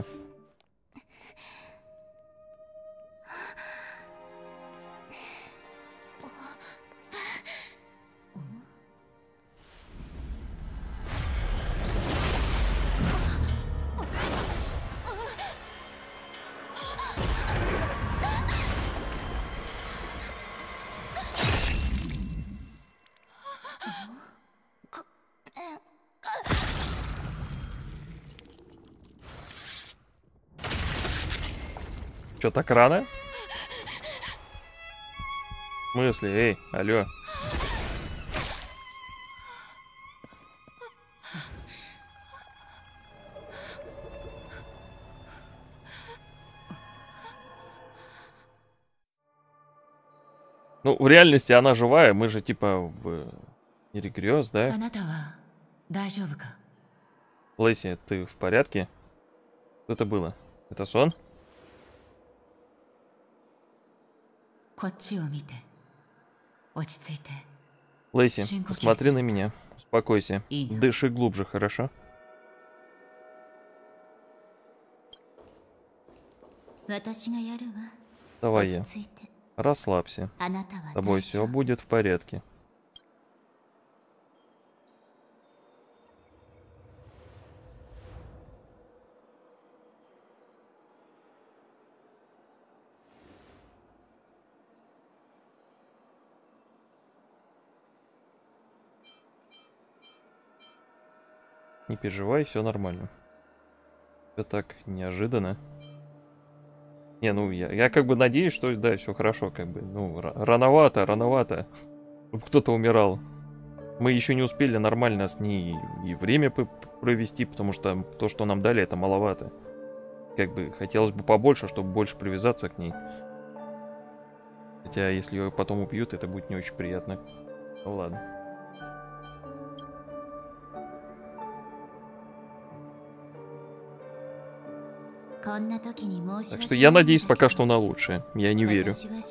Чё, так рано? В смысле? Эй, алло. Ну, в реальности она живая, мы же типа в мире грез,
あ
да?
なたは大丈夫か？
Лэйси, ты в порядке? Что это было? Это сон?
こっちを見て。落ち着いて。
Лэйси,
Шинку
посмотри
киси.
на меня. Успокойся.
И-
Дыши глубже, хорошо?
私がやるわ。
Давай
落
я.
ち着いて。
Расслабься.
あなたは
С тобой
大
все
丈夫。
будет в порядке. Не переживай, все нормально. Все так неожиданно. Не, ну я как бы надеюсь, что да, все хорошо, как бы. Ну, рановато, чтобы кто-то умирал. Мы еще не успели нормально с ней и время провести, потому что то, что нам дали, это маловато. Как бы хотелось бы побольше, чтобы больше привязаться к ней. Хотя, если ее потом убьют, это будет не очень приятно. Ну ладно. Так что я надеюсь пока что на лучшее. Я не верю.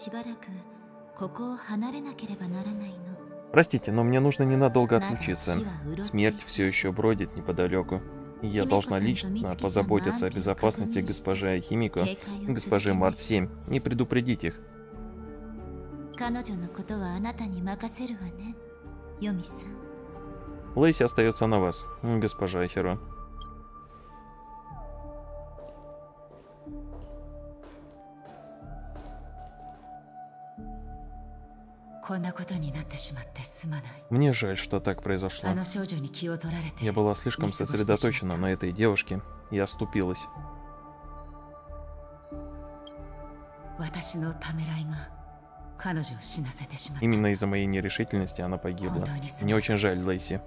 Простите, но мне нужно ненадолго отключиться. Смерть все еще бродит неподалеку. И я должна лично позаботиться о безопасности госпожи Ахимико и госпожи Март-7 и предупредить их. Лэйси остается на вас, госпожа Ахиро. Мне жаль, что так произошло. Я была слишком сосредоточена на этой девушке и оступилась. Именно из-за моей нерешительности она погибла. Мне очень жаль, Лэйси.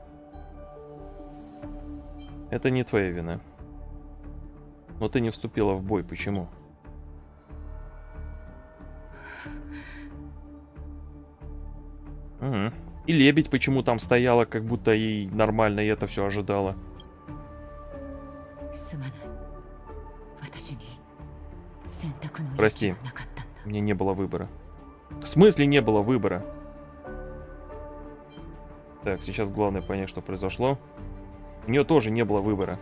Это не твоя вина. Но ты не вступила в бой. Почему? Угу. И лебедь почему там стояла, как будто ей нормально, и это все ожидала. Прости, мне не было выбора. В смысле не было выбора? Так, сейчас главное понять, что произошло. У нее тоже не было выбора.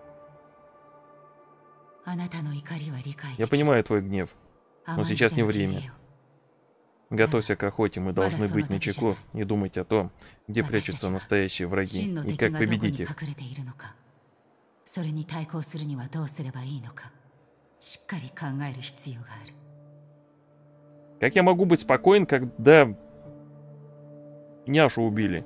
Я понимаю твой гнев, но сейчас не время. Готовься к охоте, мы должны быть начеку и думать о том, где прячутся настоящие враги и как победить их. Как я могу быть спокоен, когда няшу убили?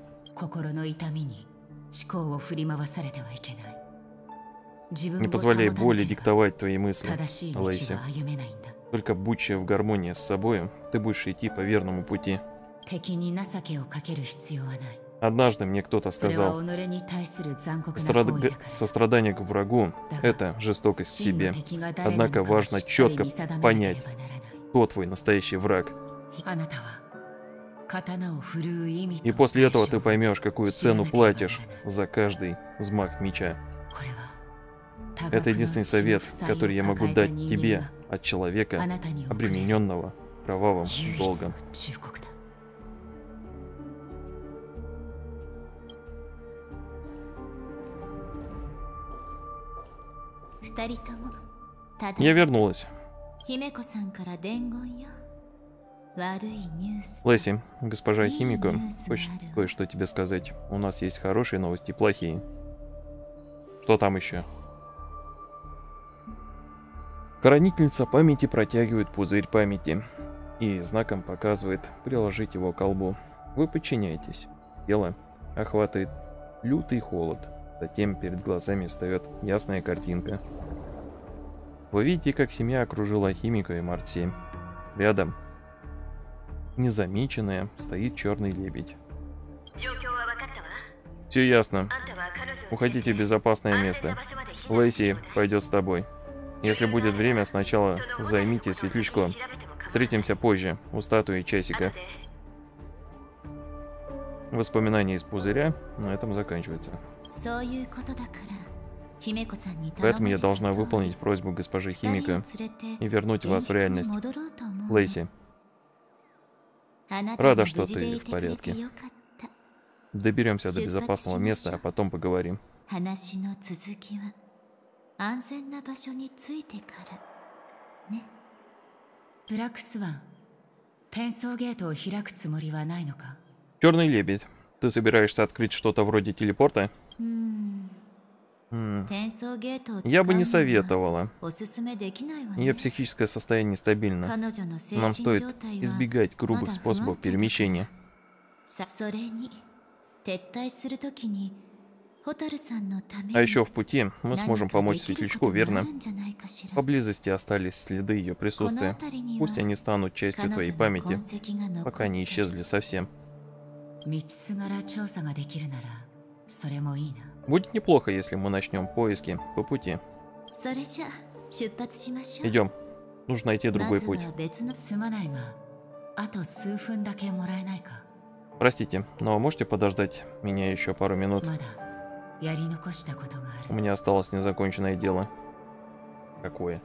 Не позволяй боли диктовать твои мысли, Лэйси. Только будь в гармонии с собой, ты будешь идти по верному пути. Однажды мне кто-то сказал, сострадание к врагу – это жестокость к себе. Однако важно четко понять, кто твой настоящий враг. И после этого ты поймешь, какую цену платишь за каждый взмах меча. Это единственный совет, который я могу дать тебе от человека, обремененного кровавым долгом. Я вернулась. Лэйси, госпожа Химико, хочет кое-что тебе сказать. У нас есть хорошие новости и плохие. Что там еще? Хранительница памяти протягивает пузырь памяти и знаком показывает приложить его к колбу. Вы подчиняетесь. Тело охватывает лютый холод. Затем перед глазами встает ясная картинка. Вы видите, как семья окружила химика и Март-7. Рядом, незамеченная, стоит черный лебедь. Все ясно. Уходите в безопасное место. Лейси пойдет с тобой. Если будет время, сначала займите светлячком. Встретимся позже, у статуи часика. Воспоминания из пузыря на этом заканчивается. Поэтому я должна выполнить просьбу госпожи Химика и вернуть вас в реальность. Лейси, рада, что ты в порядке. Доберемся до безопасного места, а потом поговорим.
話の続きは安全な場所に着いてからね。
ブラックスワン、転送ゲートを開くつもりはないのか？
Черный лебедь, ты собираешься открыть что-то вроде телепорта? Я бы не советовала. Ее психическое состояние нестабильно. Нам стоит избегать грубых способов перемещения. А еще в пути мы сможем помочь светлячку, верно? Поблизости остались следы ее присутствия. Пусть они станут частью твоей памяти, пока не исчезли совсем. Будет неплохо, если мы начнем поиски по пути. Идем. Нужно найти другой путь. Простите, но можете подождать меня еще пару минут? У меня осталось незаконченное дело. Какое?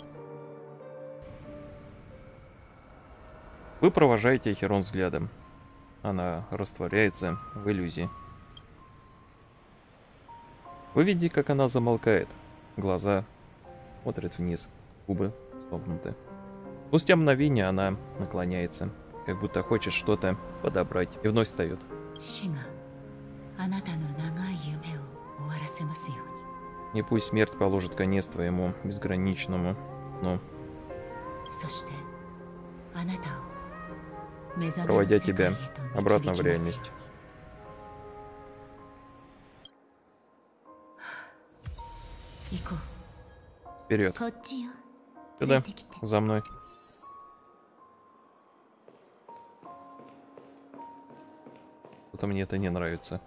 Вы провожаете Херон взглядом. Она растворяется в иллюзии. Вы видите, как она замолкает. Глаза смотрят вниз, губы сомкнуты. Спустя мгновение она наклоняется, как будто хочет что-то подобрать, и вновь встает. И пусть смерть положит конец твоему безграничному, но... проводя тебя обратно в реальность. Вперед. Сюда, за мной. Что-то мне это не нравится.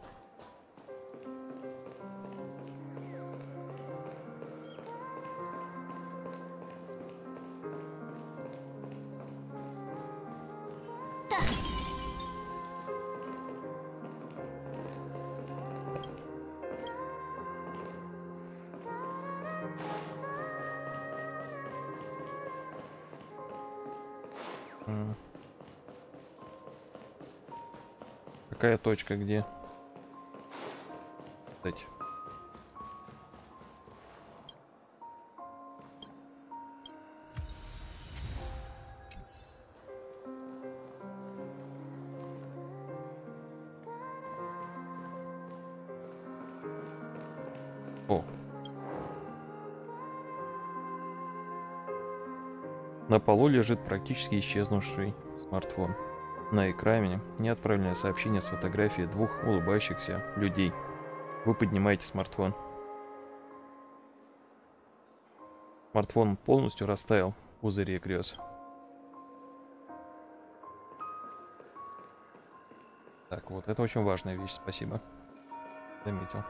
Какая точка где? Кстати. О. На полу лежит практически исчезнувший смартфон. На экране неотправленное сообщение с фотографией двух улыбающихся людей. Вы поднимаете смартфон. Смартфон полностью растаял в пузыре грез. Так, вот это очень важная вещь, спасибо. Заметил.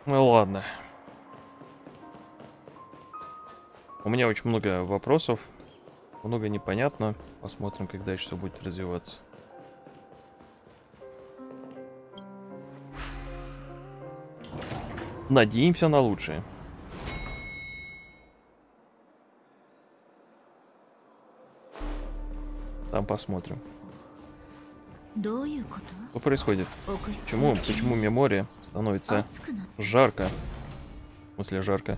Ну ладно. У меня очень много вопросов. Много непонятно. Посмотрим, как дальше все будет развиваться. Надеемся на лучшее. Там посмотрим. Что происходит? Почему Мемори становится жарко? В смысле жарко?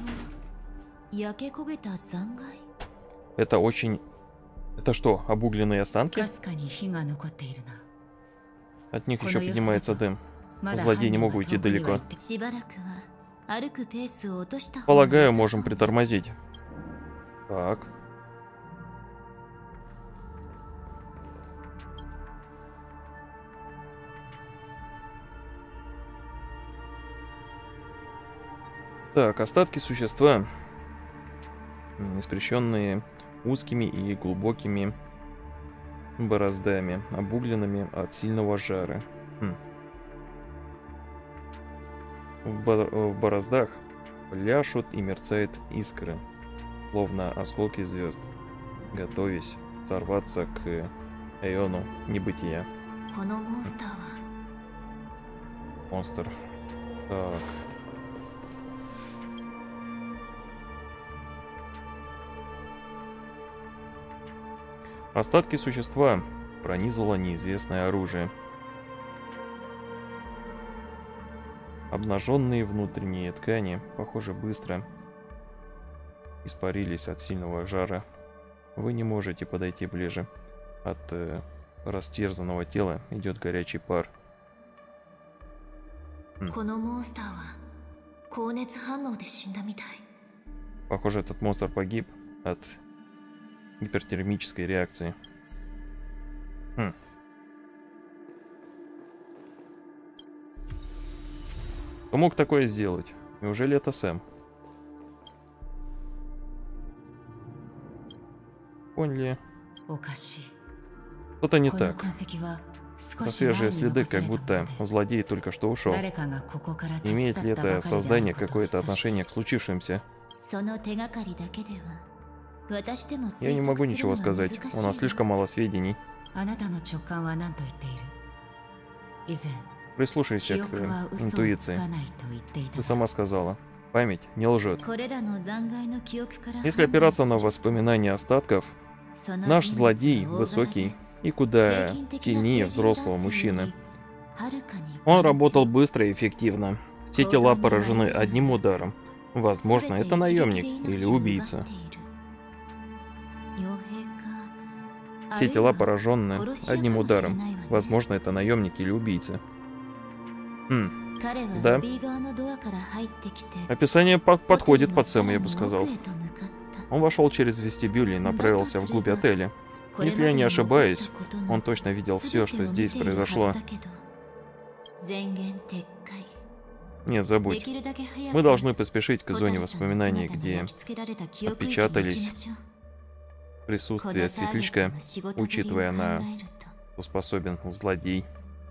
Это очень... Это что, обугленные останки?
かすかに火が残っているな。
От них еще поднимается дым. Злодей не мог уйти далеко. Полагаю, можем притормозить. Так. Так, остатки существа, испещренные узкими и глубокими бороздами, обугленными от сильного жара. В бороздах пляшут и мерцают искры, словно осколки звезд, готовясь сорваться к эону небытия. Монстр. Так. Остатки существа пронизало неизвестное оружие. Обнаженные внутренние ткани, похоже, быстро испарились от сильного жара. Вы не можете подойти ближе. От растерзанного тела идет горячий пар. Похоже, этот монстр погиб от гипертермической реакции. Кто мог такое сделать? Неужели это Сэм? Поняли. Что-то не так. Это свежие следы, как будто злодей только что ушел. Имеет ли это создание какое-то отношение к случившемуся? Я не могу ничего сказать. У нас слишком мало сведений. Прислушайся к интуиции. Ты сама сказала. Память не лжет. Если опираться на воспоминания остатков, наш злодей высокий и куда сильнее взрослого мужчины. Он работал быстро и эффективно. Все тела поражены одним ударом. Возможно, это наемник или убийца. Все тела поражены одним ударом. Возможно, это наемник или убийца. Да. Описание подходит под Сэма, я бы сказал. Он вошел через вестибюль и направился вглубь отеля. Если я не ошибаюсь, он точно видел все, что здесь произошло. Нет, забудь. Мы должны поспешить к зоне воспоминаний, где отпечатались присутствие светлячка, учитывая на что способен злодей.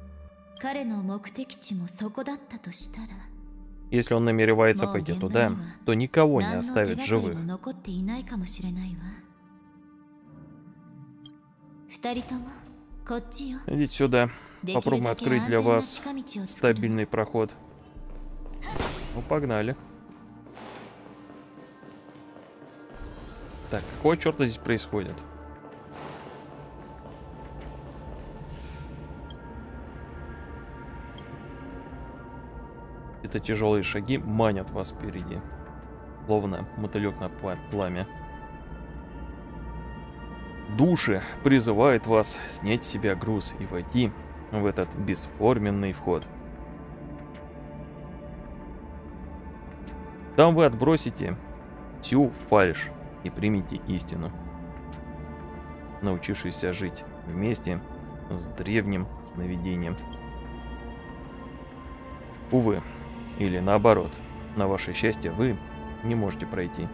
Если он намеревается пойти туда, то никого не оставит живых. Идите сюда. Попробуем открыть для вас стабильный проход. Ну, погнали. Так, какого черта здесь происходит? Это тяжелые шаги манят вас впереди, словно мотылек на пламя. Души призывают вас снять с себя груз и войти в этот бесформенный вход. Там вы отбросите всю фальшь и примите истину, научившись жить вместе с древним сновидением. Увы, или наоборот, на ваше счастье вы не можете пройти.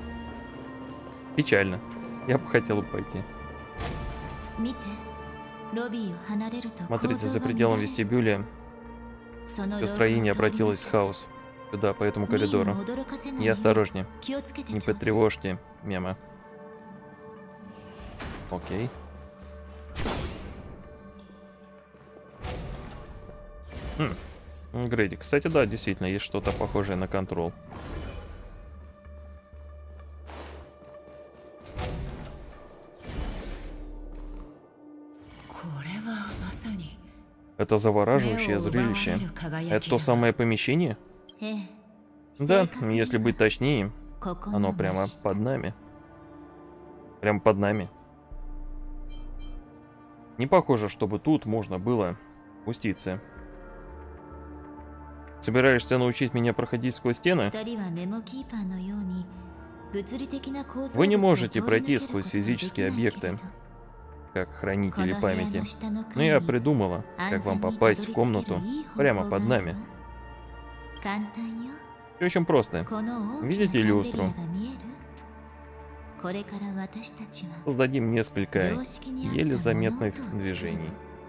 Печально. Я бы хотел пойти.
ロビーを離れると
Смотрите, за пределом вестибюля все строение обратилось в хаос. Сюда, по этому коридору. И осторожнее. Не потревожьте мема. Окей. Грейди. Кстати, да, действительно, есть что-то похожее на контрол. Это завораживающее зрелище. Это то самое помещение? Да, если быть точнее, оно прямо под нами. Прямо под нами. Не похоже, чтобы тут можно было спуститься. Собираешься научить меня проходить сквозь стены? Вы не можете пройти сквозь физические объекты, как хранители памяти. Но я придумала, как вам попасть в комнату прямо под нами. Все очень просто. Видите люстру? Создадим несколько еле заметных движений.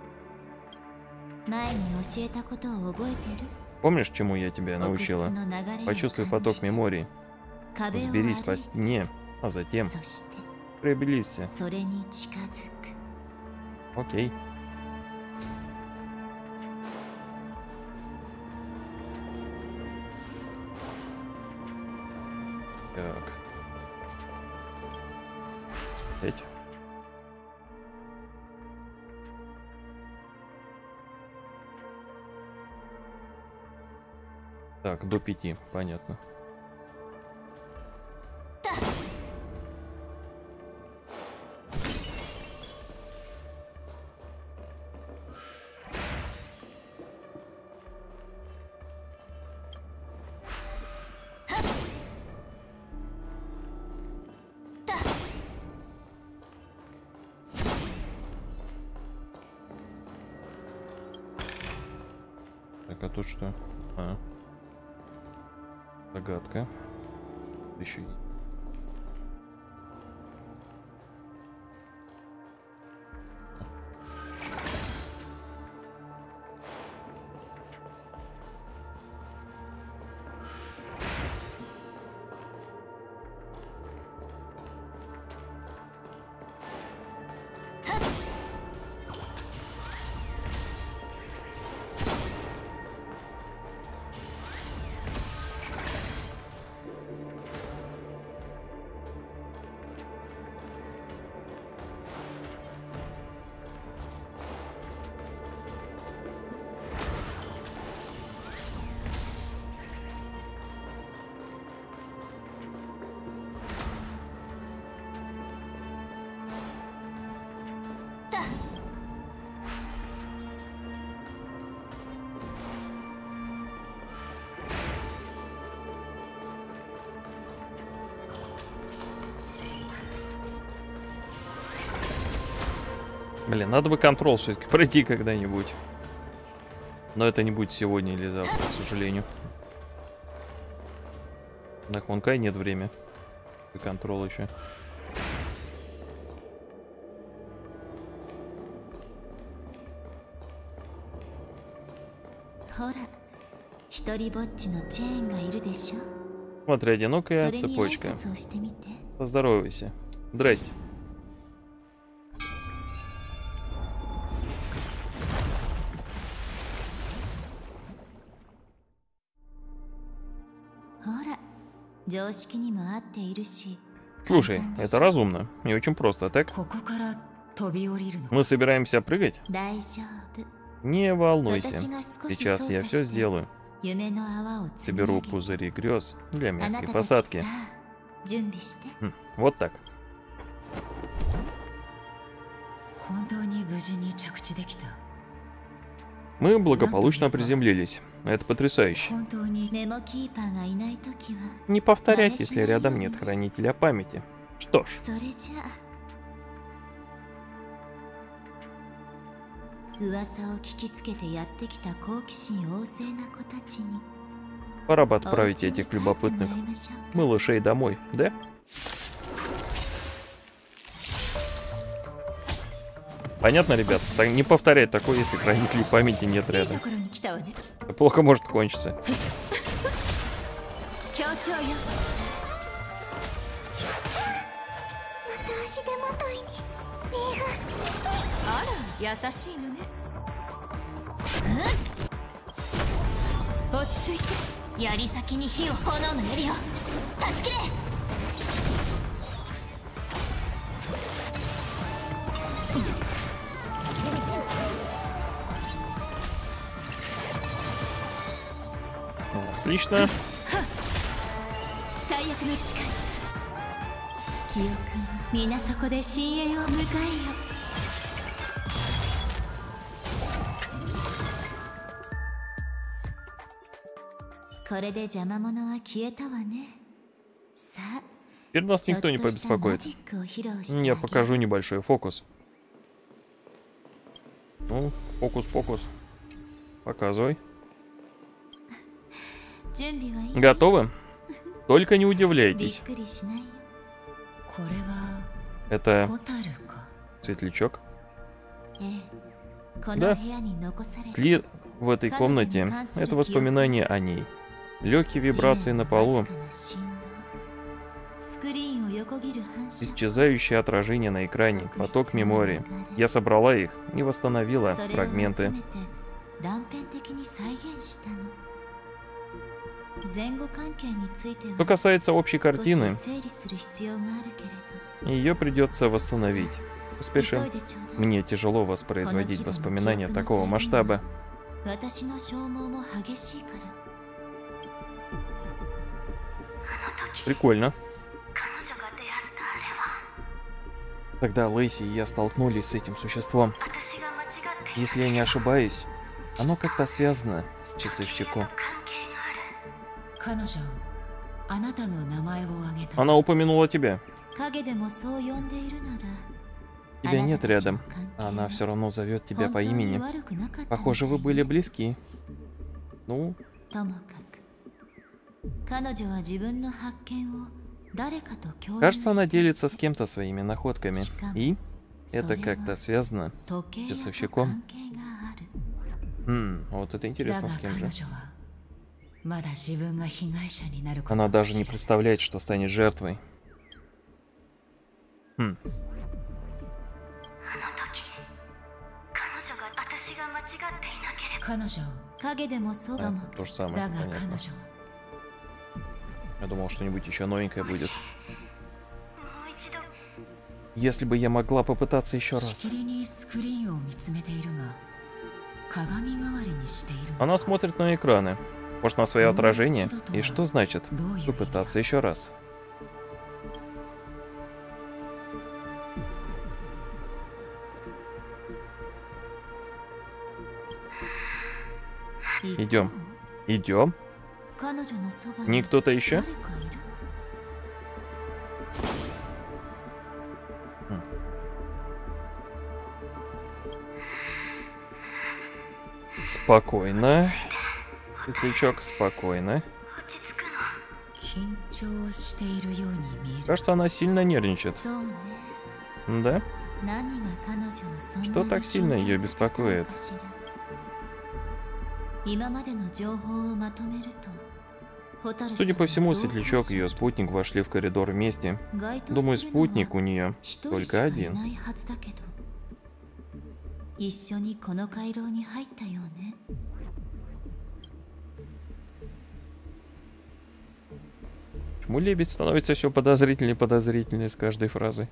Помнишь, чему я тебя научила? Почувствуй поток мемории. Взберись по стене, а затем приблизься. Окей. Так. Эть. Так, до 5, понятно. Так, а тут что? А. Загадка. Еще. Блин, надо бы контрол все-таки пройти когда-нибудь. Но это не будет сегодня или завтра, к сожалению. На Хонкай нет времени. И контрол еще. Смотри, одинокая цепочка. Поздоровайся. Здрасте. Слушай, это разумно и очень просто, так? Мы собираемся прыгать? Не волнуйся, сейчас я все сделаю. Соберу пузыри грез для мягкой посадки. Вот так. Мы благополучно приземлились. Это потрясающе. Не повторять, если рядом нет хранителя памяти. Что ж. Пора бы отправить этих любопытных малышей домой, да? Понятно, ребят? Так, не повторять такое, если хранителей памяти нет
いい
рядом.
ところに来たわね。
Плохо может кончиться.
協調よ。
足手まといに身が
あら、優しいのね。落ち着いて。槍先に火を、炎の槍を断ち切れ。
Отлично.
最悪の誓い。記憶も皆そこで深淵を迎えよ。これで邪魔者は消えたわね。さあ、
Теперь нас
ちょっ
никто не
としたマ
побеспокоит.
ジックを披露してあげ
Я
る。
покажу небольшой фокус. Ну, фокус-фокус. Показывай.
準備はいい？
Готовы? Только не
びっ
удивляйтесь.
くりしないよ。
これは
Это
ホタルか。
светлячок.
ええ、この
Да.
部屋に残された
След в этой комнате — это воспоминание о ней. Легкие вибрации на полу,
スクリーンを横切る反射。
исчезающее отражение на экране, поток мемории. Я собрала их и восстановила
それを集
фрагменты.
めて断片的に再現したの。前後関係については
Что касается общей
少し
картины,
整理する必要があるけれど、
ее придется восстановить. Поспешим.
急いでちょうだい。
Мне тяжело воспроизводить воспоминания такого масштаба.
私の消耗も激しいから。
Прикольно.
彼女が出会ったあれは
Тогда Лэйси и я столкнулись с этим существом.
私が間違っている
Если я не ошибаюсь, оно как-то связано с часовщиком.
関係がある
彼女、あなたの名前を挙げた。
Она упомянула тебя.
影でもそう呼んでいるなら、
Тебя нет рядом. А она все равно зовет тебя по имени. Похоже, вы были близки. Ну,
ともかく、彼女は自分の発見を誰かと共有
кажется, она
して
делится с кем-то своими находками. И это как-то связано.
時計屋と
часовщиком.
関係がある。
Вот это
だ
интересно,
が
с кем
彼
же.
女はまだ自分が被害者になること
Она
を
даже
知
не
る。
представляет, что станет жертвой.
あの時彼女が私が間違っていなければ
彼女、
影でもそうとも
То же самое,
だが彼
понятно.
女、
Я думал, что-нибудь еще новенькое будет.
もう一度
Если бы я могла попытаться еще
し
раз.
きりにスクリーンを見つめているが、鏡代わりにしているの。
Она смотрит на экраны. Может, на свое отражение? И что значит
どういう意味だ？
попытаться еще раз? Идем. Идем?
彼女のそば
Не
に
кто-то еще?
誰かいる。
Спокойно. Светлячок, спокойно.
落ち着くの
緊張しているように見える。
Кажется, она сильно нервничает.
そうね。
Да?
何が彼女をそんなに
Что так сильно ее
緊張させたのか
беспокоит?
しら。今までの情報をまとめると、ホタルさん
Судя по всему,
は
Светлячок и ее спутник вошли в коридор вместе.
該当
Думаю,
するのは
спутник у нее
一人し
только
かい
один.
ないはずだけど、一緒にこの回廊に入ったようね。
Почему лебедь становится все подозрительнее и подозрительнее с каждой фразой?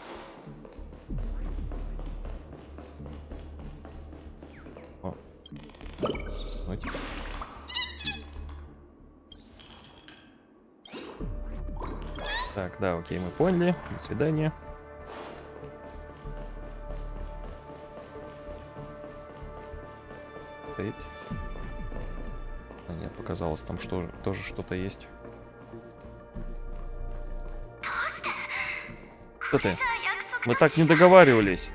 О. Ой. Так, да, окей, мы поняли. До свидания. Стоит. А нет, показалось, там что, тоже что-то есть. Что ты? Мы так не договаривались.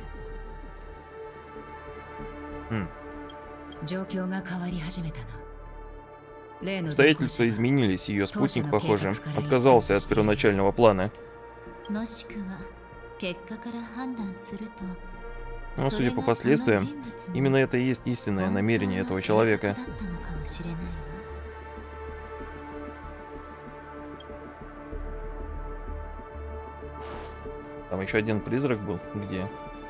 状況が変わり始めたな。例の
Обстоятельства
同行者
изменились, и ее спутник, похоже, отказался от первоначального плана.
もしくは結果から判断すると
Но, судя по последствиям, именно это и есть истинное намерение этого человека. Там еще один призрак был. Где?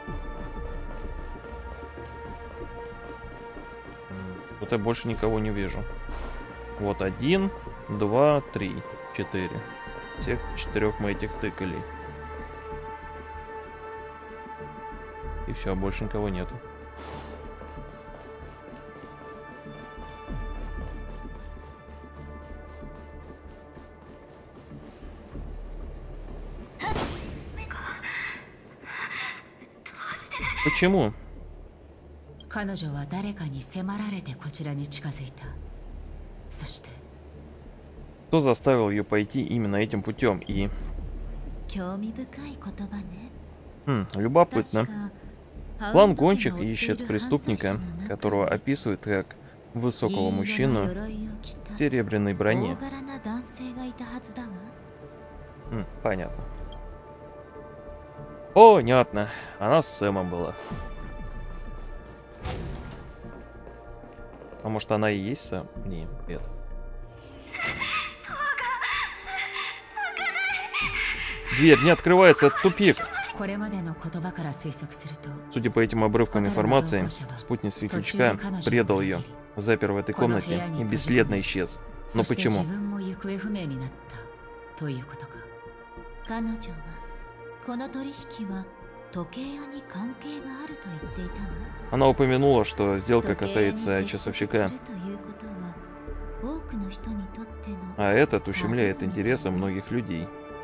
Тут я больше никого не вижу. Вот 1, 2, 3, 4. Всех 4 мы этих тыкали. И все, больше никого нету. Почему?
彼女は誰かに迫られてこちらに近づいた。そして
Кто заставил ее пойти именно этим путем? И...
興味深い言葉ね。
любопытно. Клан гонщик ищет преступника, которого описывают как высокого мужчину в серебряной броне. Понятно. Понятно. Она с Сэмом была. А может она и есть Сэм? Нет. Дверь не открывается, это тупик. Судя по этим обрывкам информации, спутник Светлячка предал ее, запер в этой комнате и бесследно исчез. Но почему? Она упомянула, что сделка касается часовщика, а этот ущемляет интересы многих людей.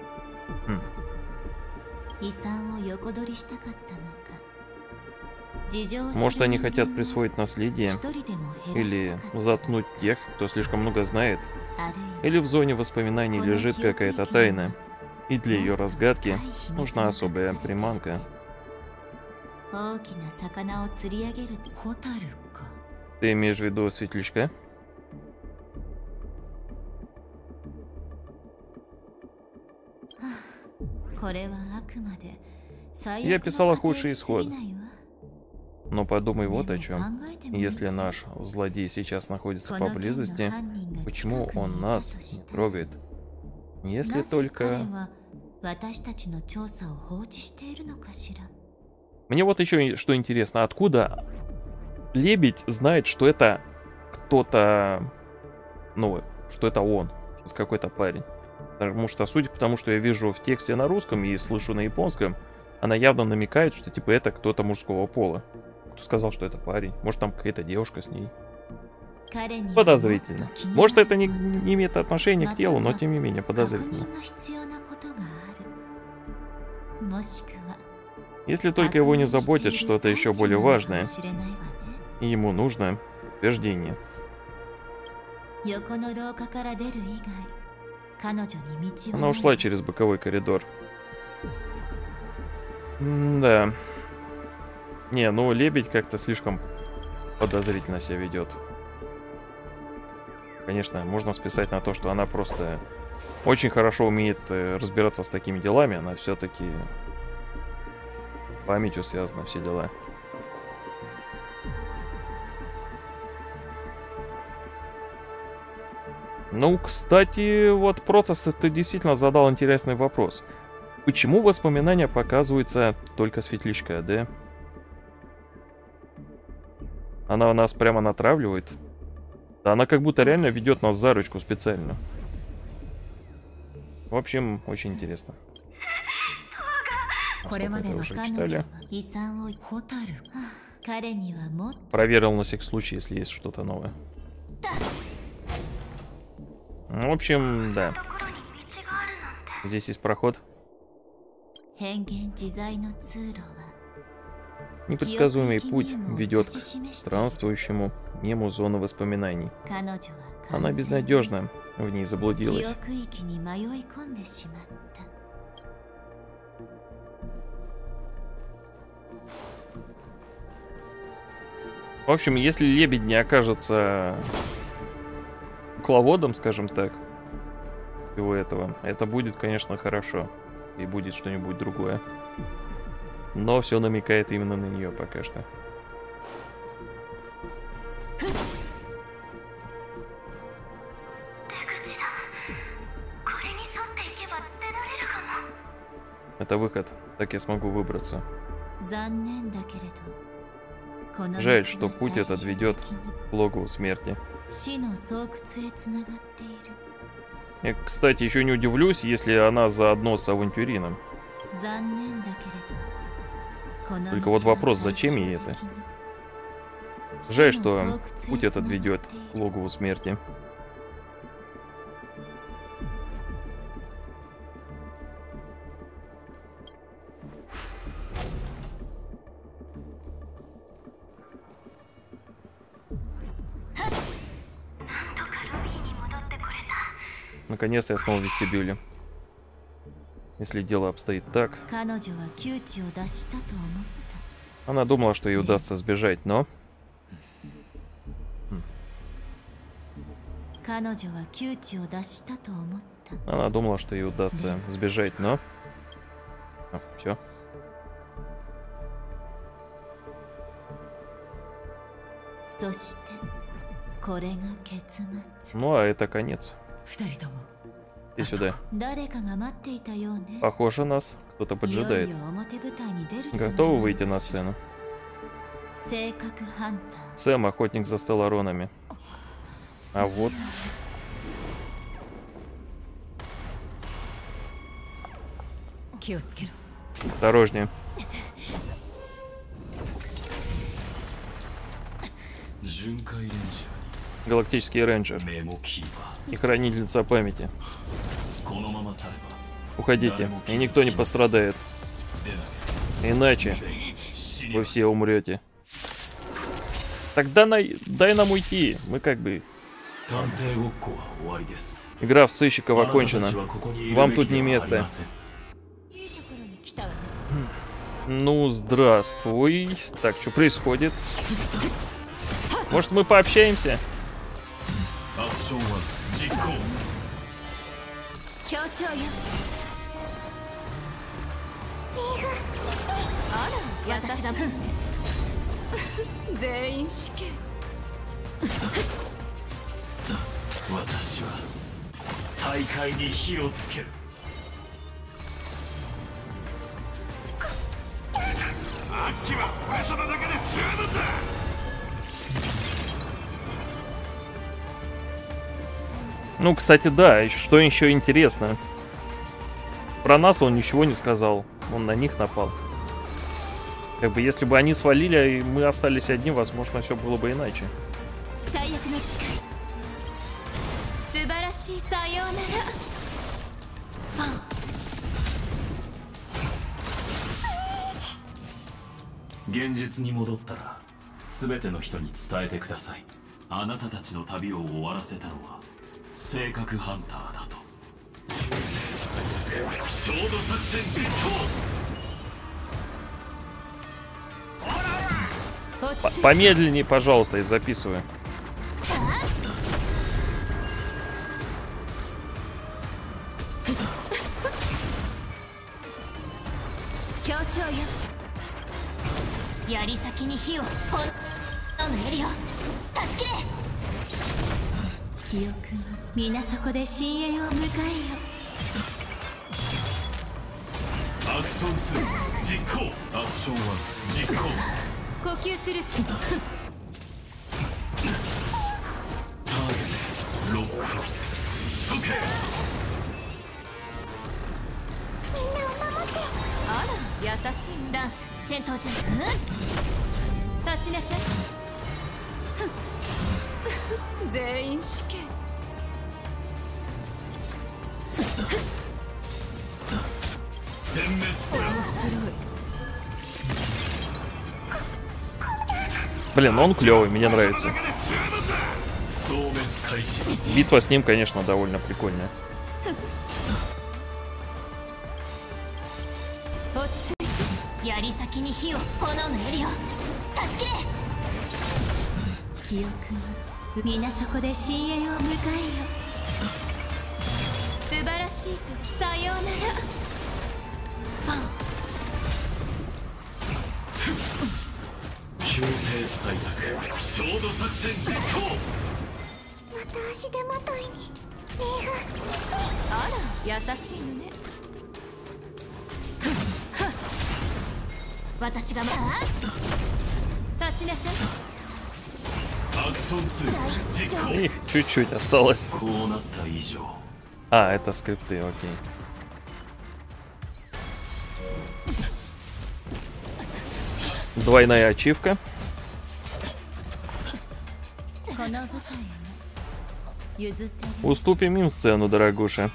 Может, они хотят присвоить наследие, или заткнуть тех, кто слишком много знает, или в зоне воспоминаний лежит какая-то тайна, и для ее разгадки нужна особая приманка. Ты имеешь в виду Светлячка? Я писала худший исход. Но подумай вот о чем. Если наш злодей сейчас находится поблизости, почему он нас не трогает? Если только... Мне вот еще что интересно. Откуда Лебедь знает, что это кто-то... Ну, что это он. Что это какой-то парень. Потому что, судя по тому, что я вижу в тексте на русском и слышу на японском, она явно намекает, что типа это кто-то мужского пола. Кто сказал, что это парень? Может, там какая-то девушка с ней? Подозрительно. Может, это не имеет отношения к телу, но тем не менее подозрительно. Если только его не заботит что-то еще более важное, и ему нужно подтверждение. Она ушла через боковой коридор. Да. Не, ну Лебедь как-то слишком подозрительно себя ведет. Конечно, можно списать на то, что она просто очень хорошо умеет разбираться с такими делами. Она все-таки памятью связана, все дела. Ну, кстати, вот Процесс, ты действительно задал интересный вопрос. Почему воспоминания показываются только Светлячка, да? Она нас прямо натравливает. Да она как будто реально ведет нас за ручку специально. В общем, очень интересно. Сколько это уже читали? Проверил на всякий случай, если есть что-то новое. В общем, да. Здесь есть проход. Непредсказуемый путь ведет к странствующему мимо зоны воспоминаний. Она безнадежна, в ней заблудилась. В общем, если Лебедь не окажется кукловодом, скажем так, всего этого, это будет, конечно, хорошо. И будет что-нибудь другое. Но все намекает именно на нее пока что.
出口だ。これに沿っていけば出られるかも。
Это выход. Так я смогу выбраться.
残念だけれど、この
Жаль,
道
что
は
путь
最
этот
終
ведет
的に
к логову смерти.
死の巣窟へつながっている。
Я, кстати, еще не удивлюсь, если она заодно с авантюрином.
残念だけれど、この
Только вот
道は
вопрос,
最
зачем
終
ей
的
это?
に
Жаль,
死の
что
巣窟へ
путь
つ
этот
なが
ведет
っている
к логову смерти. Наконец-то я снова в вестибюле. Если дело обстоит так.
彼女は窮地を脱したと思った。
Она думала, что ей удастся сбежать, но...
彼女は窮地を脱したと思った。
Она думала, что ей удастся сбежать, но... все.
そしてこれが結末。
Ну, а это конец.
二人とも
Иди сюда.
誰かが待っていたようね。
Похоже, нас кто-то
いよ
поджидает.
いよ表舞台に出るつもり
Готовы выйти на сцену?
性格ハンター。
Сэм, охотник за стелларонами. А вот...
気をつけろ
Осторожнее.
巡回レンジ
Галактический рейнджер
ャーメモキーパ
и хранительница памяти.
ーこのまま去れば
Уходите, и никто не пострадает.
出な
Иначе
きゃ死に
вы
ます
все умрете. Тогда дай нам уйти. Мы как бы...
探偵ごっこは終わりです
Игра в сыщиков
あなたた
окончена.
ちはここにいる
Вам
べ
тут
き
не
ではあり
место.
ません
いいところに来たわね
Ну, здравствуй. Так, что происходит? Может, мы пообщаемся?
アクションは実行
協調よ。あら、私が
全員死刑
私は大会に火をつけるアッキは俺様だけで十分だ
Ну, кстати, да. Что еще интересно? Про нас он ничего не сказал. Он на них напал. Как бы, если бы они свалили, и мы остались одни, возможно, все было бы иначе.
最悪の誓い。素晴らしい。さようなら。
現実に戻ったら全ての人に伝えてくださいあなたたちの旅を終わらせたのは性格ハンターだと焦土作戦実行
Помедленнее, пожалуйста, я записываю.
協調よ。槍先に火を。炎の槍を断ち切れ。記憶は皆そこで深淵を迎えよ。
アクション2実行アクション1実行
呼吸する。
ターゲットロックオン急げ
あら、優しい。ダンス戦闘中。立ちなさい。
全員死刑
全滅プラン
Блин, ну он клевый, мне нравится.
消滅開始
Битва с ним, конечно, довольно прикольная.
落ち着いて。槍先に火を。炎の槍を断ち切れ。記憶は皆そこで深淵を迎えよ。素晴らしいと。さようなら。
採択焦土作戦実行。
また足手まといにメイが
あら優しいのね。私が立ちなさい。
アクション2実行。
Их чуть-чуть осталось.
こうなった以上
А, это скрипты, окей. Двойная ачивка.
この舞台を譲ってあげましょう。
Уступим им сцену, дорогуша.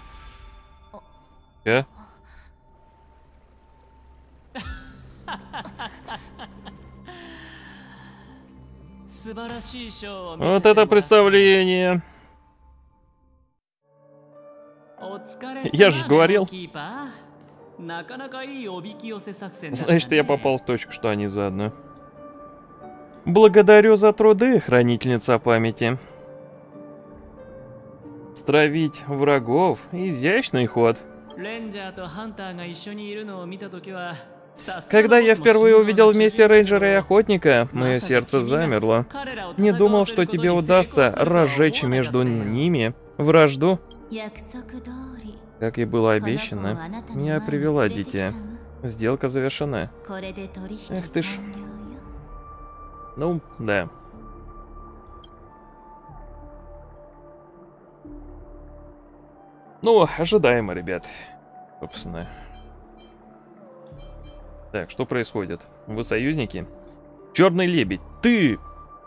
Вот это представление. Я же говорил. Значит, я попал в точку, что они заодно. Благодарю за труды, хранительница памяти. Стравить врагов — изящный ход. Когда я впервые увидел вместе рейнджера и охотника, мое сердце замерло. Не думал, что тебе удастся разжечь между ними вражду. Как и было обещано, меня привела дитя. Сделка завершена. Эх ты ж. Ну, да. Ну, ожидаемо, ребят. Собственно. Так, что происходит? Вы союзники? Черный лебедь, ты!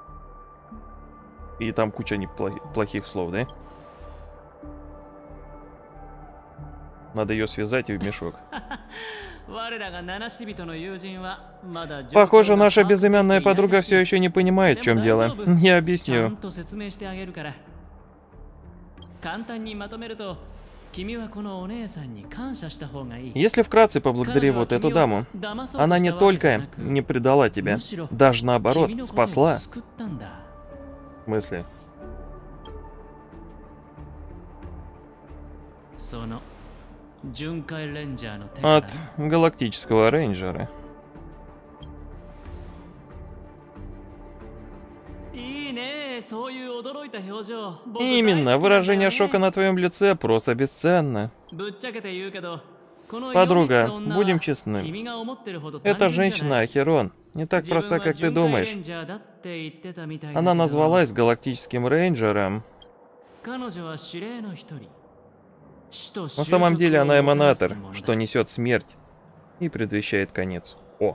И там куча плохих слов, да? Надо ее связать и в мешок. Похоже, наша безымянная подруга все еще не понимает, в чем дело. Я объясню. Если вкратце, поблагодари вот эту даму. Она не только не предала тебя, даже наоборот, спасла. В смысле? От галактического рейнджера. Именно, выражение шока на твоем лице просто бесценно. Подруга, будем честны. Эта женщина Ахерон не так проста, как ты думаешь. Она назвалась галактическим рейнджером. На самом деле она эманатор, что несет смерть и предвещает конец. О!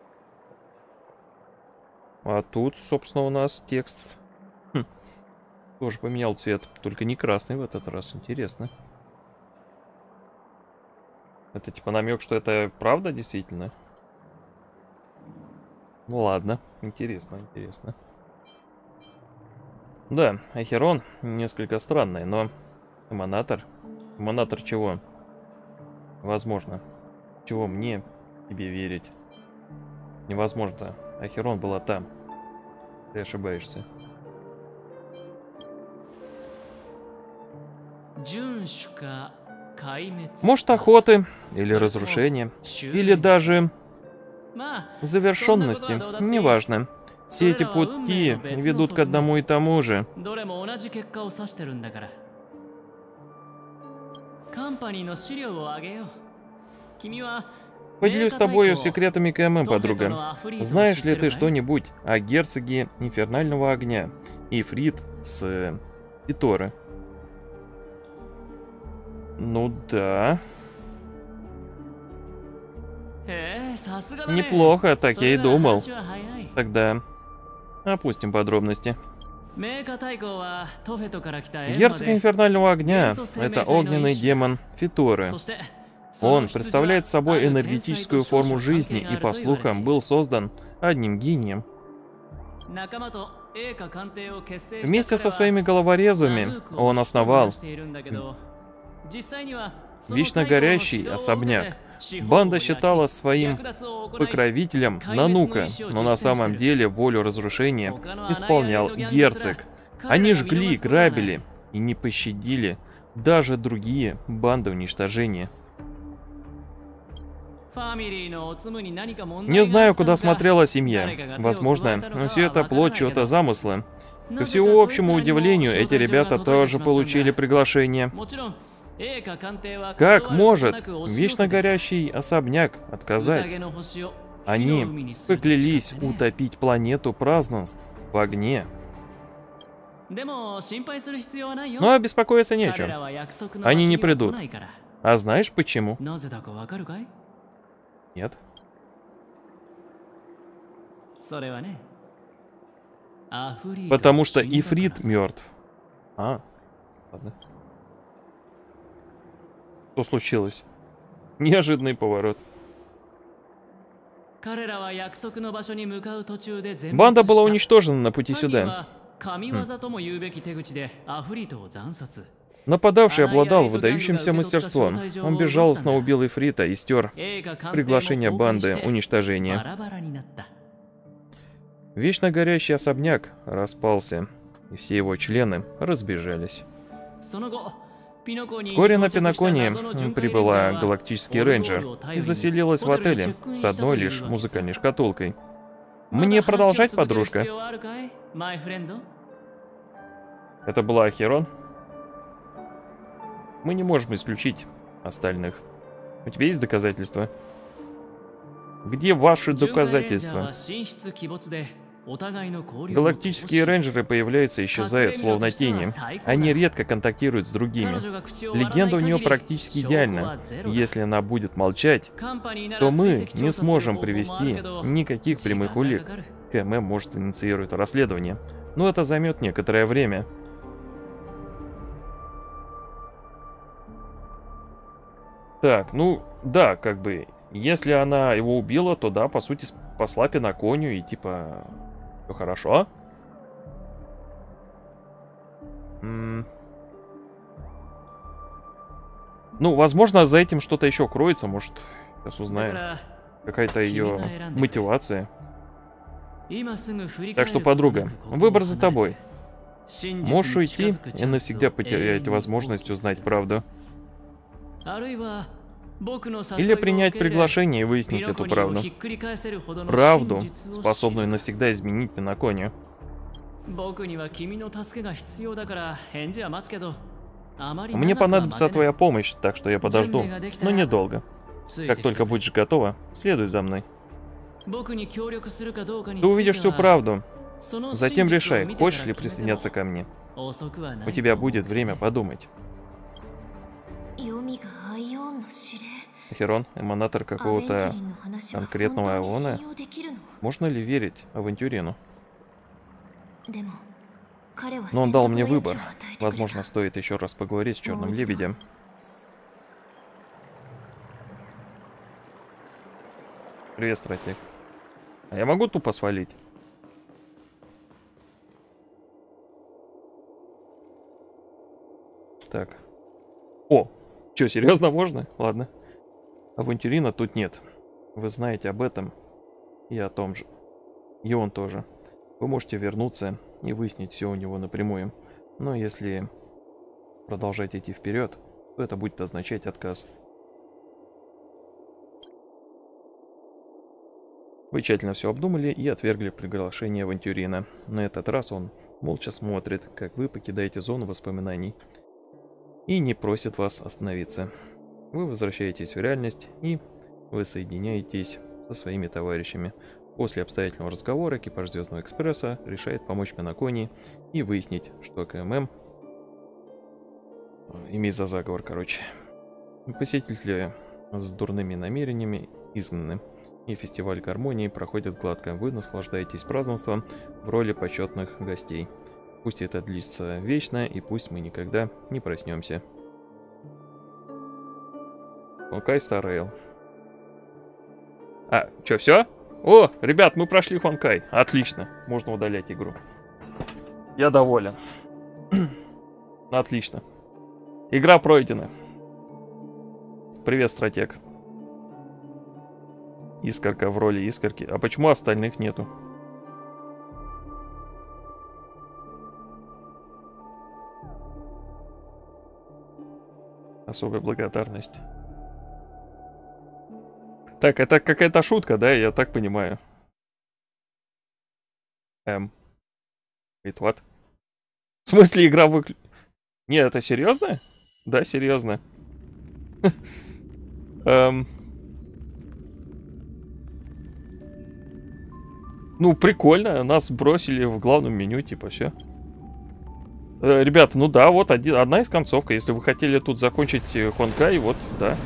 А тут, собственно, у нас текст. Тоже поменял цвет, только не красный в этот раз. Интересно. Это типа намек, что это правда действительно? Ну ладно, интересно, интересно. Да, Ахерон несколько странный, но эманатор. Эманатор чего? Возможно. Чего мне тебе верить? Невозможно. Ахерон была там. Ты ошибаешься. Может, охоты, или разрушения, или даже завершенности, неважно. Все эти пути ведут к одному и тому же. Поделюсь с тобою секретами КММ, подруга. Знаешь ли ты что-нибудь о герцоге Инфернального Огня и Фрид с Иторы? Ну да. Неплохо, так я и думал. Тогда опустим подробности. Герцог Инфернального Огня — это огненный демон Фиторы. Он представляет собой энергетическую форму жизни и, по слухам, был создан одним гением. Вместе со своими головорезами он основал вечно горящий особняк. Банда считала своим покровителем Нанука, но на самом деле волю разрушения исполнял герцог. Они жгли, грабили и не пощадили даже другие банды уничтожения. Не знаю, куда смотрела семья. Возможно, все это плод чего-то замысла. Ко всеобщему удивлению, эти ребята тоже получили приглашение. Как может вечно горящий особняк отказать? Они поклялись утопить планету празднеств в огне. Но беспокоиться не о чем. Они не придут. А знаешь почему? Нет. Потому что Ифрит мертв. А, ладно. Что случилось? Неожиданный поворот. Банда была уничтожена на пути сюда. Нападавший обладал выдающимся мастерством. Он безжалостно убил Ифрита и стер приглашение банды уничтожения. Вечно горящий особняк распался, и все его члены разбежались. Вскоре на Пиноконе прибыла галактический рейнджер и заселилась в отеле с одной лишь музыкальной шкатулкой. Мне продолжать, подружка? Это была Ахерон? Мы не можем исключить остальных. У тебя есть доказательства? Где ваши доказательства? Галактические рейнджеры появляются и исчезают, словно тени. Они редко контактируют с другими. Легенда у нее практически идеальна. Если она будет молчать, то мы не сможем привести никаких прямых улик. КМ может инициировать расследование, но это займет некоторое время. Так, ну да, как бы, если она его убила, то да, по сути, спасла Пиноконию и типа... Все хорошо. Ну, возможно, за этим что-то еще кроется, может, сейчас узнаем. Какая-то ее мотивация. Так что, подруга, выбор за тобой. Можешь уйти и навсегда потерять возможность узнать правду. Или принять приглашение и выяснить эту правду. Правду, способную навсегда изменить Пиноконию. Мне понадобится твоя помощь, так что я подожду, но недолго. Как только будешь готова, следуй за мной. Ты увидишь всю правду. Затем решай, хочешь ли присоединяться ко мне. У тебя будет время подумать. Херон, эманатор какого-то конкретного Аона? Можно ли верить авантюрину? Но он дал мне выбор. Возможно, стоит еще раз поговорить с Черным Лебедем. Привет, стратег. А я могу тупо свалить? Так. О! Чё, серьезно можно? Ладно. Авантюрина тут нет. Вы знаете об этом и о том же. И он тоже. Вы можете вернуться и выяснить все у него напрямую. Но если продолжать идти вперед, то это будет означать отказ. Вы тщательно все обдумали и отвергли приглашение авантюрина. На этот раз он молча смотрит, как вы покидаете зону воспоминаний, и не просит вас остановиться. Вы возвращаетесь в реальность и воссоединяетесь со своими товарищами. После обстоятельного разговора экипаж Звездного Экспресса решает помочь Пиноконии и выяснить, что КММ имеет за заговор, короче. Посетители с дурными намерениями изгнаны, и фестиваль гармонии проходит гладко. Вы наслаждаетесь празднеством в роли почетных гостей. Пусть это длится вечно, и пусть мы никогда не проснемся. Хонкай Стар Рейл. А, чё, все? О, ребят, мы прошли Хонкай. Отлично. Можно удалять игру. Я доволен. Отлично. Игра пройдена. Привет, стратег. Искорка в роли искорки. А почему остальных нету? Особая благодарность. Так, это какая-то шутка, да? Я так понимаю. Wait, what? В смысле, игра Не, это серьезно? Да, серьезно. Ну, прикольно. Нас бросили в главном меню, типа, все. Ребята, ну да, вот одна из концовка. Если вы хотели тут закончить Хонкай, вот, да.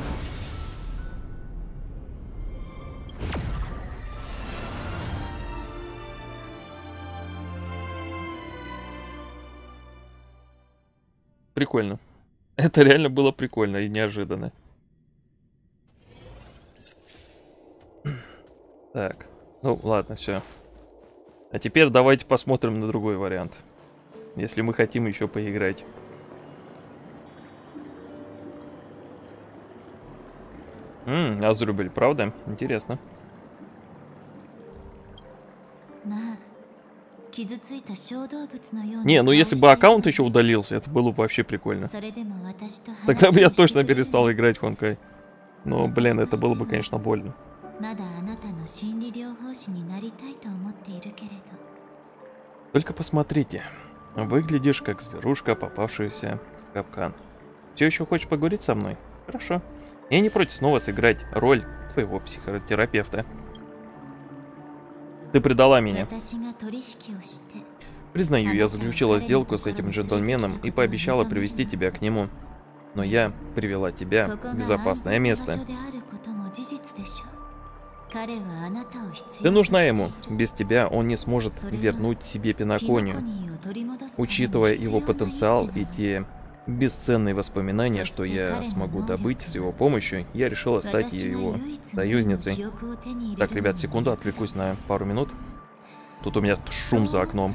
Прикольно. Это реально было прикольно и неожиданно. Так, ну ладно, все. А теперь давайте посмотрим на другой вариант. Если мы хотим еще поиграть. Азрубель, правда? Интересно. Не, ну если бы аккаунт еще удалился, это было бы вообще прикольно. Тогда бы я точно перестал играть в Хонкай. Но, блин, это было бы, конечно, больно. Только посмотрите. Выглядишь как зверушка, попавшаяся в капкан. Все еще хочешь поговорить со мной? Хорошо. Я не против снова сыграть роль твоего психотерапевта. Ты предала меня. Признаю, я заключила сделку с этим джентльменом и пообещала привести тебя к нему. Но я привела тебя в безопасное место. Ты нужна ему. Без тебя он не сможет вернуть себе Пиноконию. Учитывая его потенциал и те бесценные воспоминания, что я смогу добыть с его помощью, я решила стать его союзницей. Так, ребят, секунду, отвлекусь на пару минут. Тут у меня шум за окном.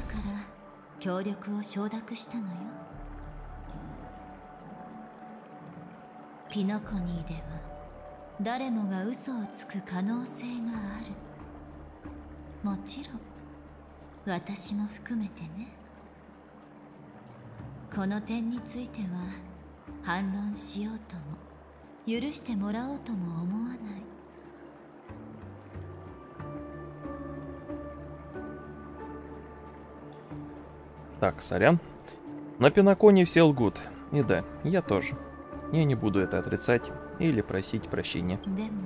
Так, сорян. На Пиноконе все лгут. И да, я тоже. Я не буду это отрицать или просить прощения.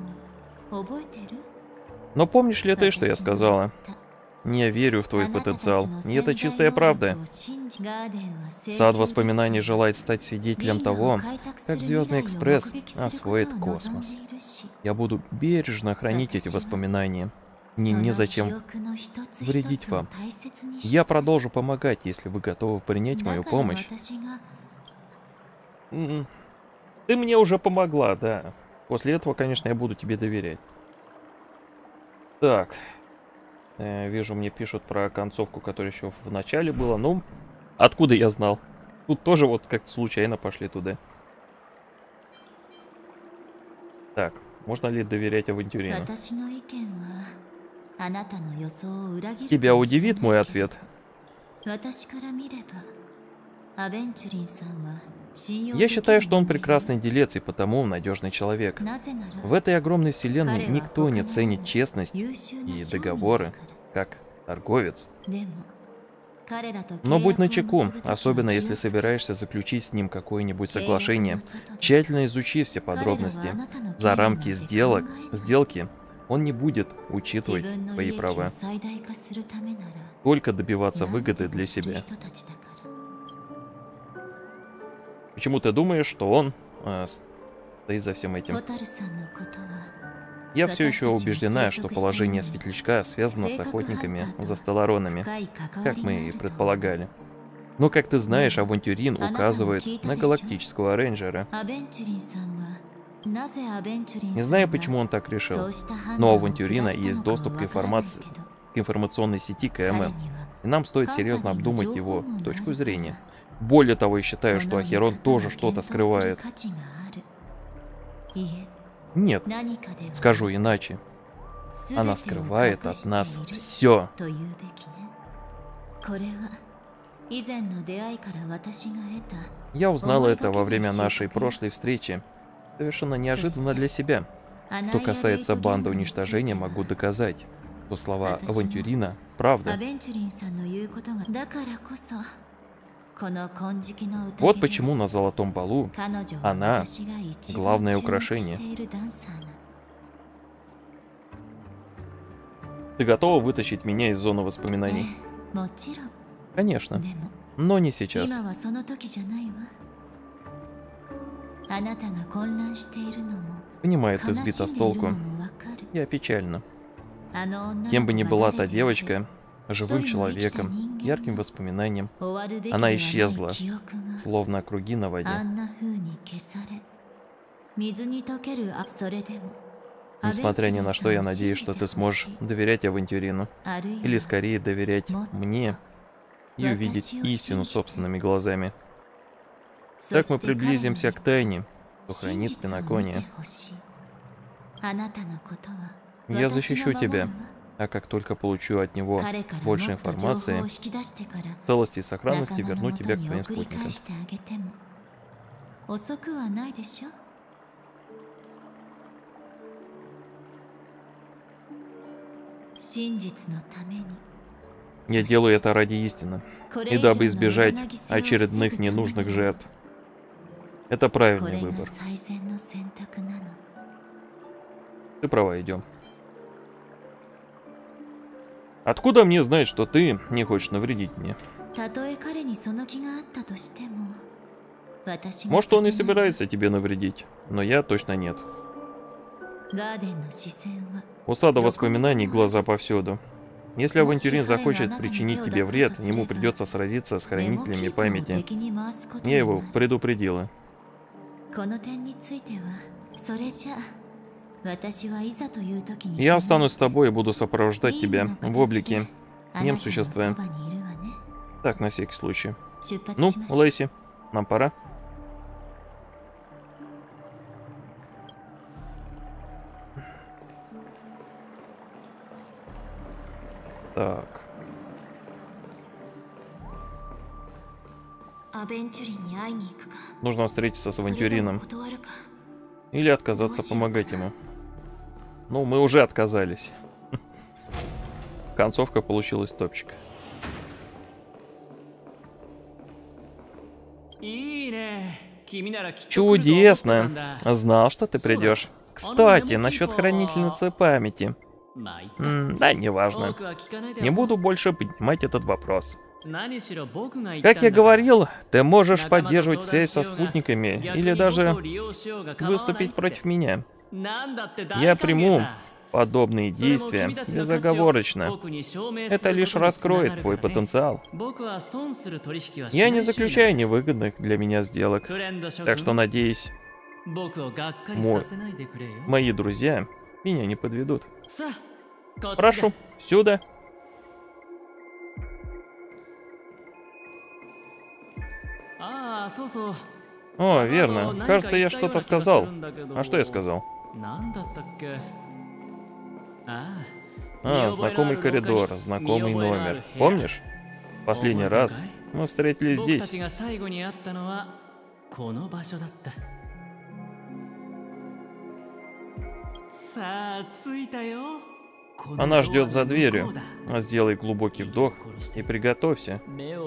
Но помнишь ли ты, что я сказала? Не верю в твой потенциал. И это чистая правда. Сад воспоминаний желает стать свидетелем того, как Звездный экспресс освоит космос. Я буду бережно хранить эти воспоминания. Мне незачем вредить вам. Я продолжу помогать, если вы готовы принять мою помощь. Ты мне уже помогла, да. После этого, конечно, я буду тебе доверять. Так. Вижу, мне пишут про концовку, которая еще в начале была. Ну, откуда я знал? Тут тоже вот как-то случайно пошли туда. Так, можно ли доверять авантюрину? Тебя удивит мой ответ? Я считаю, что он прекрасный делец и потому надежный человек. В этой огромной вселенной никто не ценит честность и договоры, как торговец. Но будь начеку, особенно если собираешься заключить с ним какое-нибудь соглашение. Тщательно изучи все подробности. За рамки сделки он не будет учитывать твои права. Только добиваться выгоды для себя. Почему ты думаешь, что он стоит за всем этим? Я все еще убеждена, что положение Светлячка связано с охотниками за Стелларонами, как мы и предполагали. Но, как ты знаешь, авантюрин указывает на галактического рейнджера. Не знаю, почему он так решил, но у авантюрина есть доступ к информационной сети КМ, и нам стоит серьезно обдумать его точку зрения. Более того, я считаю, что Ахерон тоже что-то скрывает. Нет, скажу иначе. Она скрывает от нас все. Я узнала это во время нашей прошлой встречи. Совершенно неожиданно для себя. Что касается банды уничтожения, могу доказать, что слова авантюрина — правда.
アベンチュリンさんの言うことがだからこそこの金色の宴で
Вот почему на Золотом Балу
彼女は
она
私が一
главное
番注目
украшение.
しているダンサーな
Ты готова вытащить меня из зоны воспоминаний?
もちろん
Конечно,
でも
но не сейчас.
今はその時じゃないわあなたが混乱しているのも
Понимает, ты
悲
сбита
し
с
んでいる
толку.
のもわかる
Я печальна.
あの女の
Кем бы ни
子
была
は
та
誰であれ
девочка, живым человеком, ярким воспоминанием,
終わるべき
она
ではない
исчезла,
記憶が
словно круги на
あ
воде.
んな風に消され水に溶けるそれでも
Несмотря ни на что, я надеюсь, что ты сможешь доверять авантюрину.
あるいは
Или скорее доверять мне и увидеть истину собственными глазами. Так мы приблизимся к тайне, что хранит Пинокония. Я защищу тебя, а как только получу от него больше информации, в целости и сохранности верну тебя к твоим спутникам.
遅くはないでしょ 真実のために
Я делаю это ради истины, и дабы избежать очередных ненужных жертв. Это
これ
правильный
が
выбор.
最善の選択なの
Ты права, идем. Откуда мне знать, что ты не хочешь навредить мне?
たとえ彼にその気があったとしても私が
Может, он и
させない
собирается тебе навредить, но я точно нет.
ガーデンの視線は
У сада воспоминаний глаза повсюду. Если авантюрин захочет причинить тебе вред, ему придется сразиться с
メモキ
хранителями
ーパーを
памяти.
敵に回すこと
Я
に
его
なる
предупредила.
この点についてはそれじゃ私はいざという時に
Я останусь с тобой и буду сопровождать
いい
тебя
の形
в облике
であなたの
нем-существа.
そばにいるわね
Так, на всякий случай.
出発
Ну,
しましょう
Лейси, нам пора. Так,
アベンチュリンに会いに行くか
нужно встретиться с
それとも
авантюрином
断るか
или отказаться помогать ему. Ну, мы уже отказались. Концовка получилась топчик. Чудесно. Знал, что ты придешь. Кстати, насчет хранительницы памяти. Да, неважно. Не буду больше поднимать этот вопрос. Как я говорил, ты можешь поддерживать связь со спутниками или даже выступить против меня. Я приму подобные действия безоговорочно. Это лишь раскроет твой потенциал. Я не заключаю невыгодных для меня сделок, так что надеюсь, мои друзья меня не подведут. Прошу, сюда. О, верно. Кажется, я что-то сказал. А что я сказал? А, знакомый коридор, знакомый номер. Помнишь? Последний раз мы встретились здесь. Она ждет за дверью. Сделай глубокий вдох и приготовься.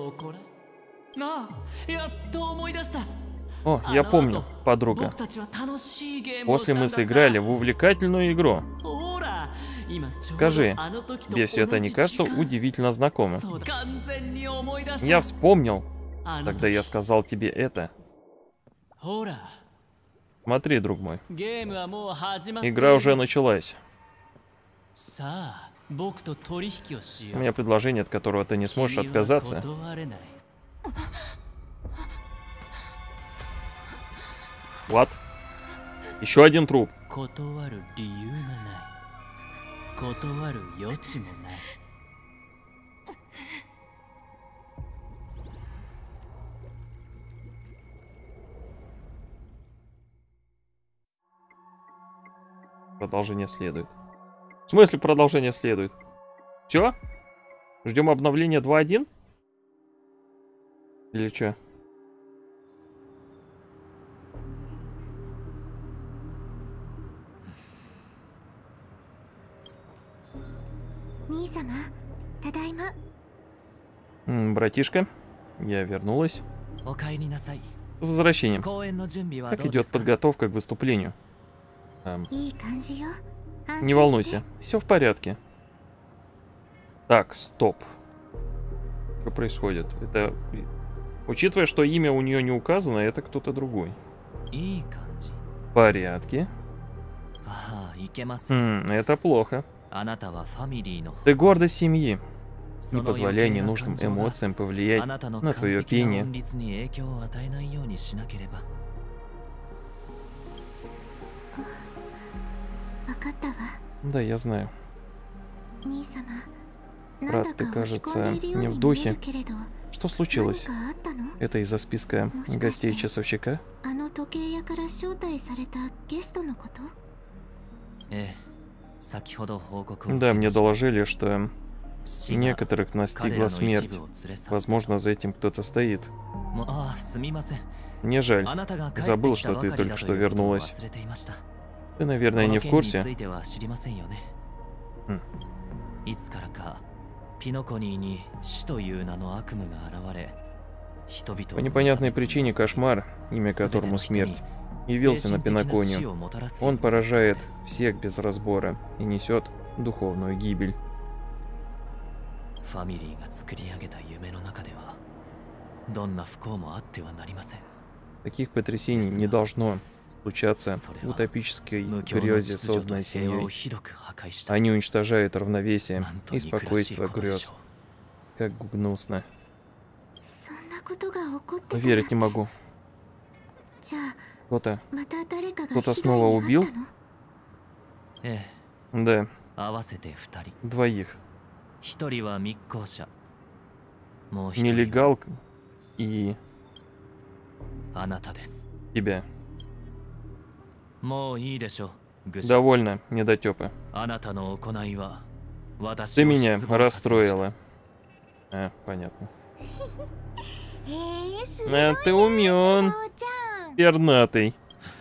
О, я помню, подруга. После мы сыграли в увлекательную игру. Скажи, тебе все это не кажется удивительно знакомым? Я вспомнил. Тогда я сказал тебе это. Смотри, друг мой. Игра уже началась. У меня предложение, от которого ты не сможешь отказаться. Вот. Еще один труп. Продолжение следует. В смысле продолжение следует? Все? Ждем обновления 2.1? Или что?
様、ただいま。
Братишка, я вернулась.
お帰りなさい。
С возвращением.
公演の準備は
Как
どうで
идет
すか？
подготовка к выступлению?
いい感じよ。安心して。
Не волнуйся, все в порядке. Так, стоп. Что происходит? Это... Учитывая, что имя у нее не указано, это кто-то другой.
いい感じ。
В порядке.
ああ、いけません。
Это плохо.
あなたはファミリーの。
Ты гордость семьи.
そ
Не
の
позволяй
余計な
ненужным
感情が
эмоциям повлиять
あなたの
на
完
твое
璧な
пение.
音律に影響を与えないようにしなければ。
わかったわ。
Да, я знаю.
兄様、な
Брат,
んだ
ты,
か落ち
кажется,
込んでいるよう
не в
に見え
духе.
るけれど、
Что
何
случилось?
かあったの？
Это из-за списка
Может,
гостей
кстати.
часовщика?
あの時計屋から招待されたゲストのこと？
ええ、先ほど報告を受
Да,
けま
мне
した。
доложили, что
死が
некоторых
彼
настигла
らの一
смерть.
部を連れ去ったと。
Возможно, за этим кто-то стоит.
ああ、すみません。
Мне жаль.
あなたが帰って
Забыл,
きた
что
ば
ты
かり
только
だ
что
ということを
вернулась.
忘れていました。
Ты, наверное,
こ
не
の
в
件につ
курсе.
いては知りませんよね。
うん
いつからかピノコニーに死という名の悪夢が現れ、人々
По
を
непонятной
無差別に
причине
襲い
кошмар, имя
全て
которому
の人に
смерть, явился на
精神的な死
Пиноконию.
をもたらすよう
Он
になったの
поражает
です。
всех без разбора и несет духовную гибель.
ファミリーが作り上げた夢の中では、どんな不幸もあってはなりません。
Таких потрясений не должно случаться в утопической
無教の
грезе,
秩序と
созданной
平和を
семьей.
ひどく破壊した。
Они уничтожают равновесие
なんと
и
憎らしい
спокойствие
ことでし
грез.
ょう。
Как гнусно.
そんなことが起こってた
Верить не
なんて。
могу.
じゃあ
Кто-то...
また誰かが
Кто-то
被害
снова
に遭
убил?
ったの？
ええ、
Да,
合わせて2人。
двоих.
1人は密航者。もう1人は
Нелегал и
あなたです。
тебя.
もういいでしょう、愚者。
Довольно, недотёпы.
あなたの行いは私
Ты
を
меня
失望させました。
расстроила. А, понятно.
すごいね。
Ты умен,
おちゃん。
пернатый.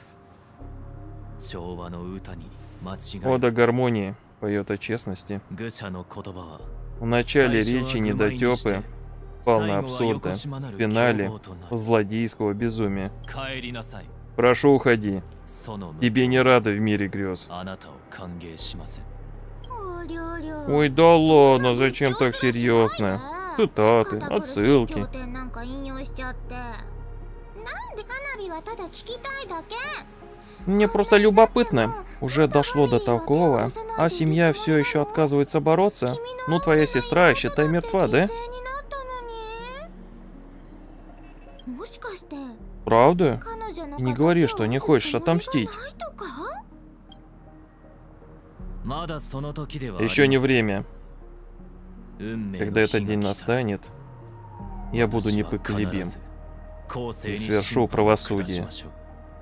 昭和の歌に間違い
Ода гармонии поет о честности.
愚者の言葉は
В начале речи недотёпы, полно абсурда, в финале злодейского безумия.
帰りなさい。
Прошу, уходи.
その
Тебе не рады в мире грез.
あなたを歓迎しません。
おりょうりょう。
Ой, да ладно, зачем так серьезно? Цитаты,
堅苦しい
отсылки.
経典なんか引用しちゃって。なんで花火はただ聞きたいだけ？
Мне просто любопытно. Уже дошло до такого, а семья все еще отказывается бороться. Ну, твоя сестра, считай, мертва, да?
もしかして
Правда?
彼女の
И не говори, что не хочешь отомстить.
まだその時では
Еще не
ありません。
время.
運命の
Когда этот
日が
день
来た。
настанет, я буду
私は
непоколебим.
必ず公正に
И свершу
審判を
правосудие.
下しましょう。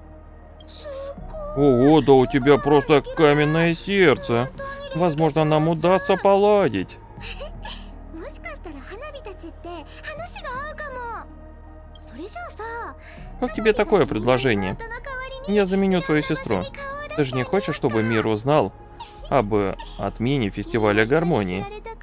Ого, да у тебя просто каменное сердце. Возможно, нам удастся поладить.
もしかしたら花火たちって話が合うかも。それじゃあさ、
Как тебе такое предложение? Я заменю твою сестру. Ты же не хочешь, чтобы мир узнал об отмене фестиваля гармонии?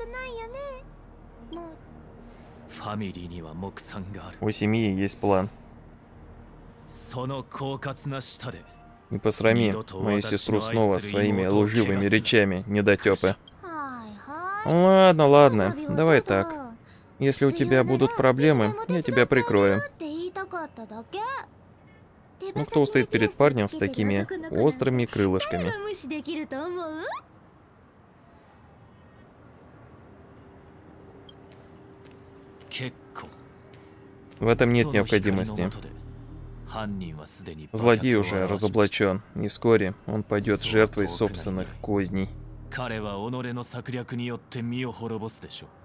ファミリーには目算がある。
У семьи есть план.
その狡猾な舌で
Не посрами мою сестру снова своими лживыми речами, недотёпы. Ладно, ладно, давай так. Если у тебя будут проблемы, я тебя прикрою. Ну кто устоит перед парнем с такими острыми крылышками?
無視できると思う？
結構。
В этом нет
その光の
необходимости.
下で犯人はすでに
Злодей
馬
уже
脚を現しました
разоблачен, и вскоре он пойдет жертвой собственных козней.
彼は己の策略によって身を滅ぼすでしょう。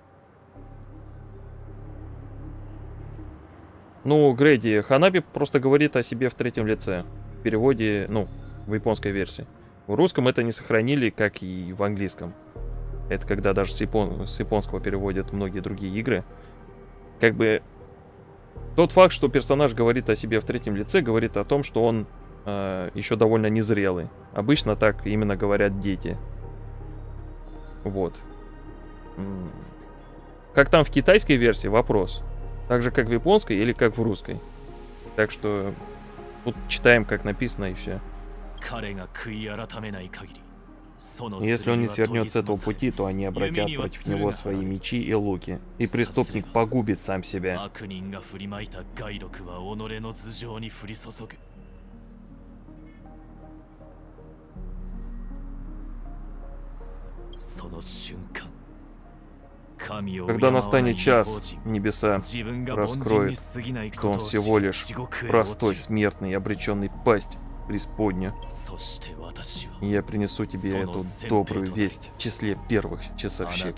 Ну, Грейди, Ханаби просто говорит о себе в третьем лице. В переводе, ну, в японской версии. В русском это не сохранили, как и в английском. Это когда даже с японского переводят многие другие игры. Как бы тот факт, что персонаж говорит о себе в третьем лице, говорит о том, что он еще довольно незрелый. Обычно так именно говорят дети. Вот. Как там в китайской версии, вопрос. Так же, как в японской или как в русской. Так что тут читаем, как написано, и все. Если он не свернет с этого пути, то они обратят против него свои мечи и луки, и преступник погубит сам себя. Когда настанет час, небеса раскроют, что он всего лишь простой смертный, обреченный пасть преисподнюю. И я принесу тебе эту добрую весть в числе первых часовщик.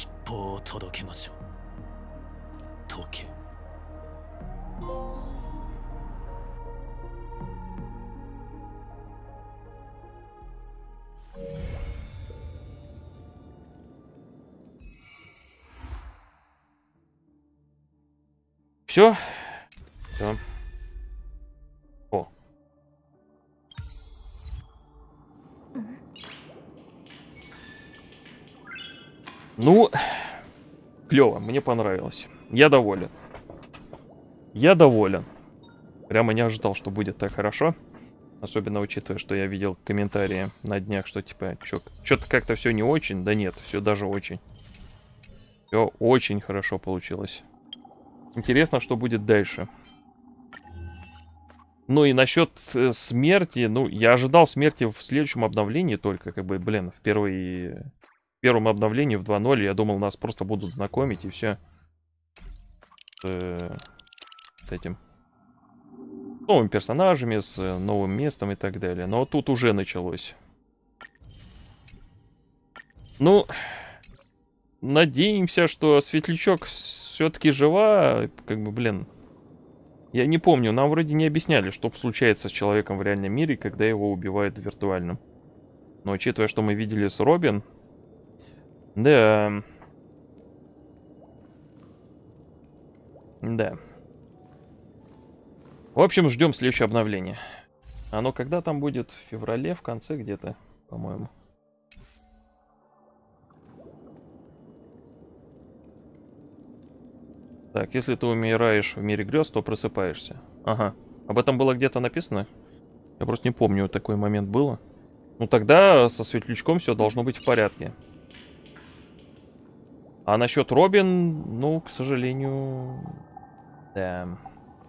Все? Все. О. Ну, клево, мне понравилось. Я доволен. Я доволен. Прямо не ожидал, что будет так хорошо. Особенно учитывая, что я видел комментарии на днях, что типа, что-то как-то все не очень. Да нет, все даже очень. Все очень хорошо получилось. Интересно, что будет дальше. Ну и насчет смерти, ну, я ожидал смерти в следующем обновлении только, как бы, блин, в первом обновлении в 2.0 я думал, нас просто будут знакомить и все. С этим. С новыми персонажами, с новым местом и так далее. Но тут уже началось. Ну, надеемся, что Светлячок все-таки жива. Как бы, блин. Я не помню, нам вроде не объясняли, что случается с человеком в реальном мире, когда его убивают в виртуальном. Но учитывая, что мы видели с Робин... Да. Да. В общем, ждем следующее обновление. Оно когда там будет? В феврале, в конце где-то, по-моему. Так, если ты умираешь в мире грез, то просыпаешься. Ага. Об этом было где-то написано? Я просто не помню, такой момент было. Ну тогда со Светлячком все должно быть в порядке. А насчет Робин, ну, к сожалению... Да.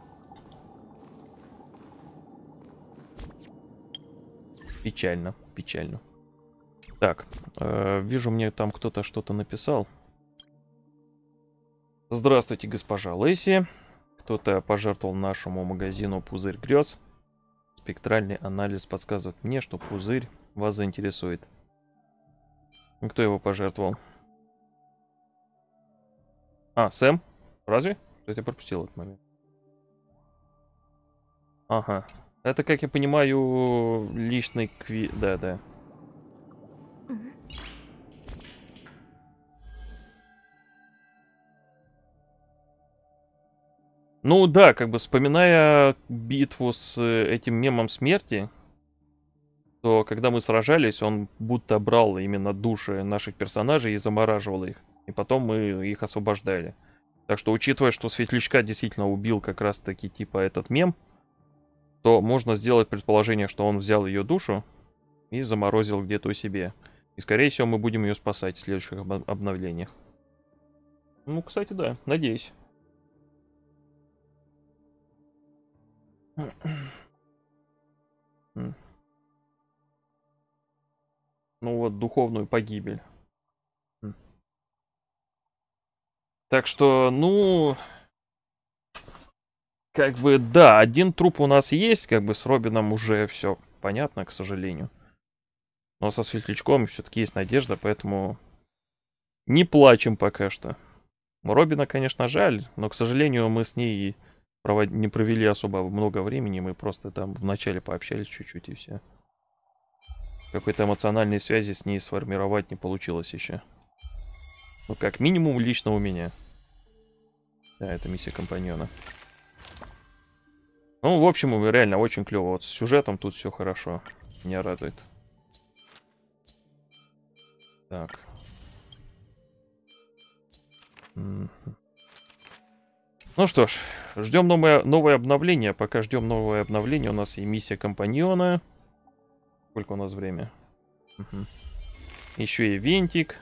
Печально, печально. Так, вижу, мне там кто-то что-то написал. Здравствуйте, госпожа Лэйси. Кто-то пожертвовал нашему магазину «Пузырь грез». Спектральный анализ подсказывает мне, что пузырь вас заинтересует. Кто его пожертвовал? А, Сэм? Разве? Я пропустил этот момент. Ага. Это, как я понимаю, личный Да. Ну да, как бы вспоминая битву с этим мемом смерти, то когда мы сражались, он будто брал именно души наших персонажей и замораживал их. И потом мы их освобождали. Так что, учитывая, что Светлячка действительно убил как раз-таки типа этот мем, то можно сделать предположение, что он взял ее душу и заморозил где-то у себя. И, скорее всего, мы будем ее спасать в следующих обновлениях. Ну, кстати, да, надеюсь. Ну вот, духовную погибель. Так что, ну... Как бы, да, один труп у нас есть, как бы с Робином уже все понятно, к сожалению. Но со Светлячком все-таки есть надежда, поэтому не плачем пока что. Робина, конечно, жаль, но, к сожалению, мы с ней не провели особо много времени, мы просто там вначале пообщались чуть-чуть и все. Какой-то эмоциональной связи с ней сформировать не получилось еще. Ну, как минимум, лично у меня. Да, это миссия компаньона. Ну, в общем, реально очень клево. Вот с сюжетом тут все хорошо. Меня радует. Так. Ну что ж, ждем новое обновление. Пока ждем новое обновление, у нас и миссия компаньона. Сколько у нас время? Еще и винтик.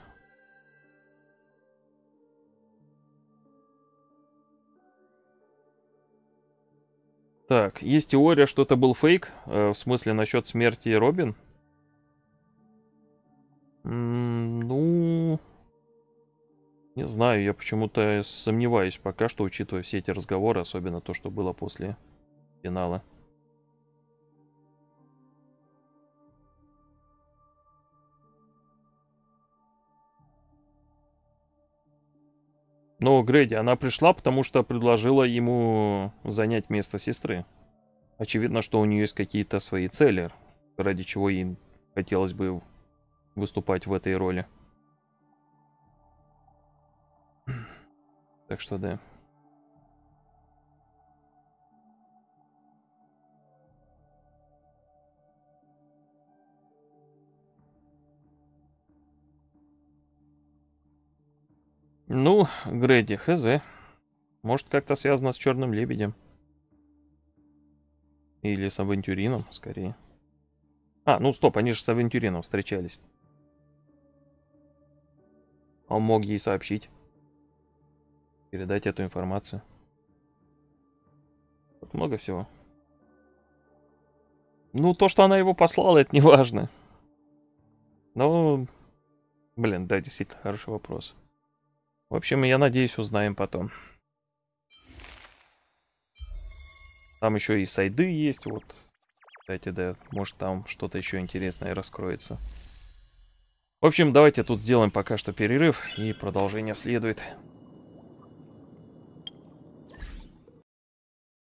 Так, есть теория, что это был фейк. В смысле, насчет смерти Робин. Ну... Не знаю, я почему-то сомневаюсь пока что, учитывая все эти разговоры, особенно то, что было после финала. Но Грэди, она пришла, потому что предложила ему занять место сестры. Очевидно, что у нее есть какие-то свои цели, ради чего ей хотелось бы выступать в этой роли. Так что да. Ну, Грэди, хз. Может, как-то связано с Черным Лебедем. Или с Авантюрином, скорее. А, ну стоп, они же с Авантюрином встречались. Он мог ей сообщить. Передать эту информацию. Тут много всего. Ну, то, что она его послала, это не важно. Но... Блин, да, действительно, хороший вопрос. В общем, я надеюсь, узнаем потом. Там еще и сайды есть, вот. Кстати, да, может там что-то еще интересное раскроется. В общем, давайте тут сделаем пока что перерыв, и продолжение следует.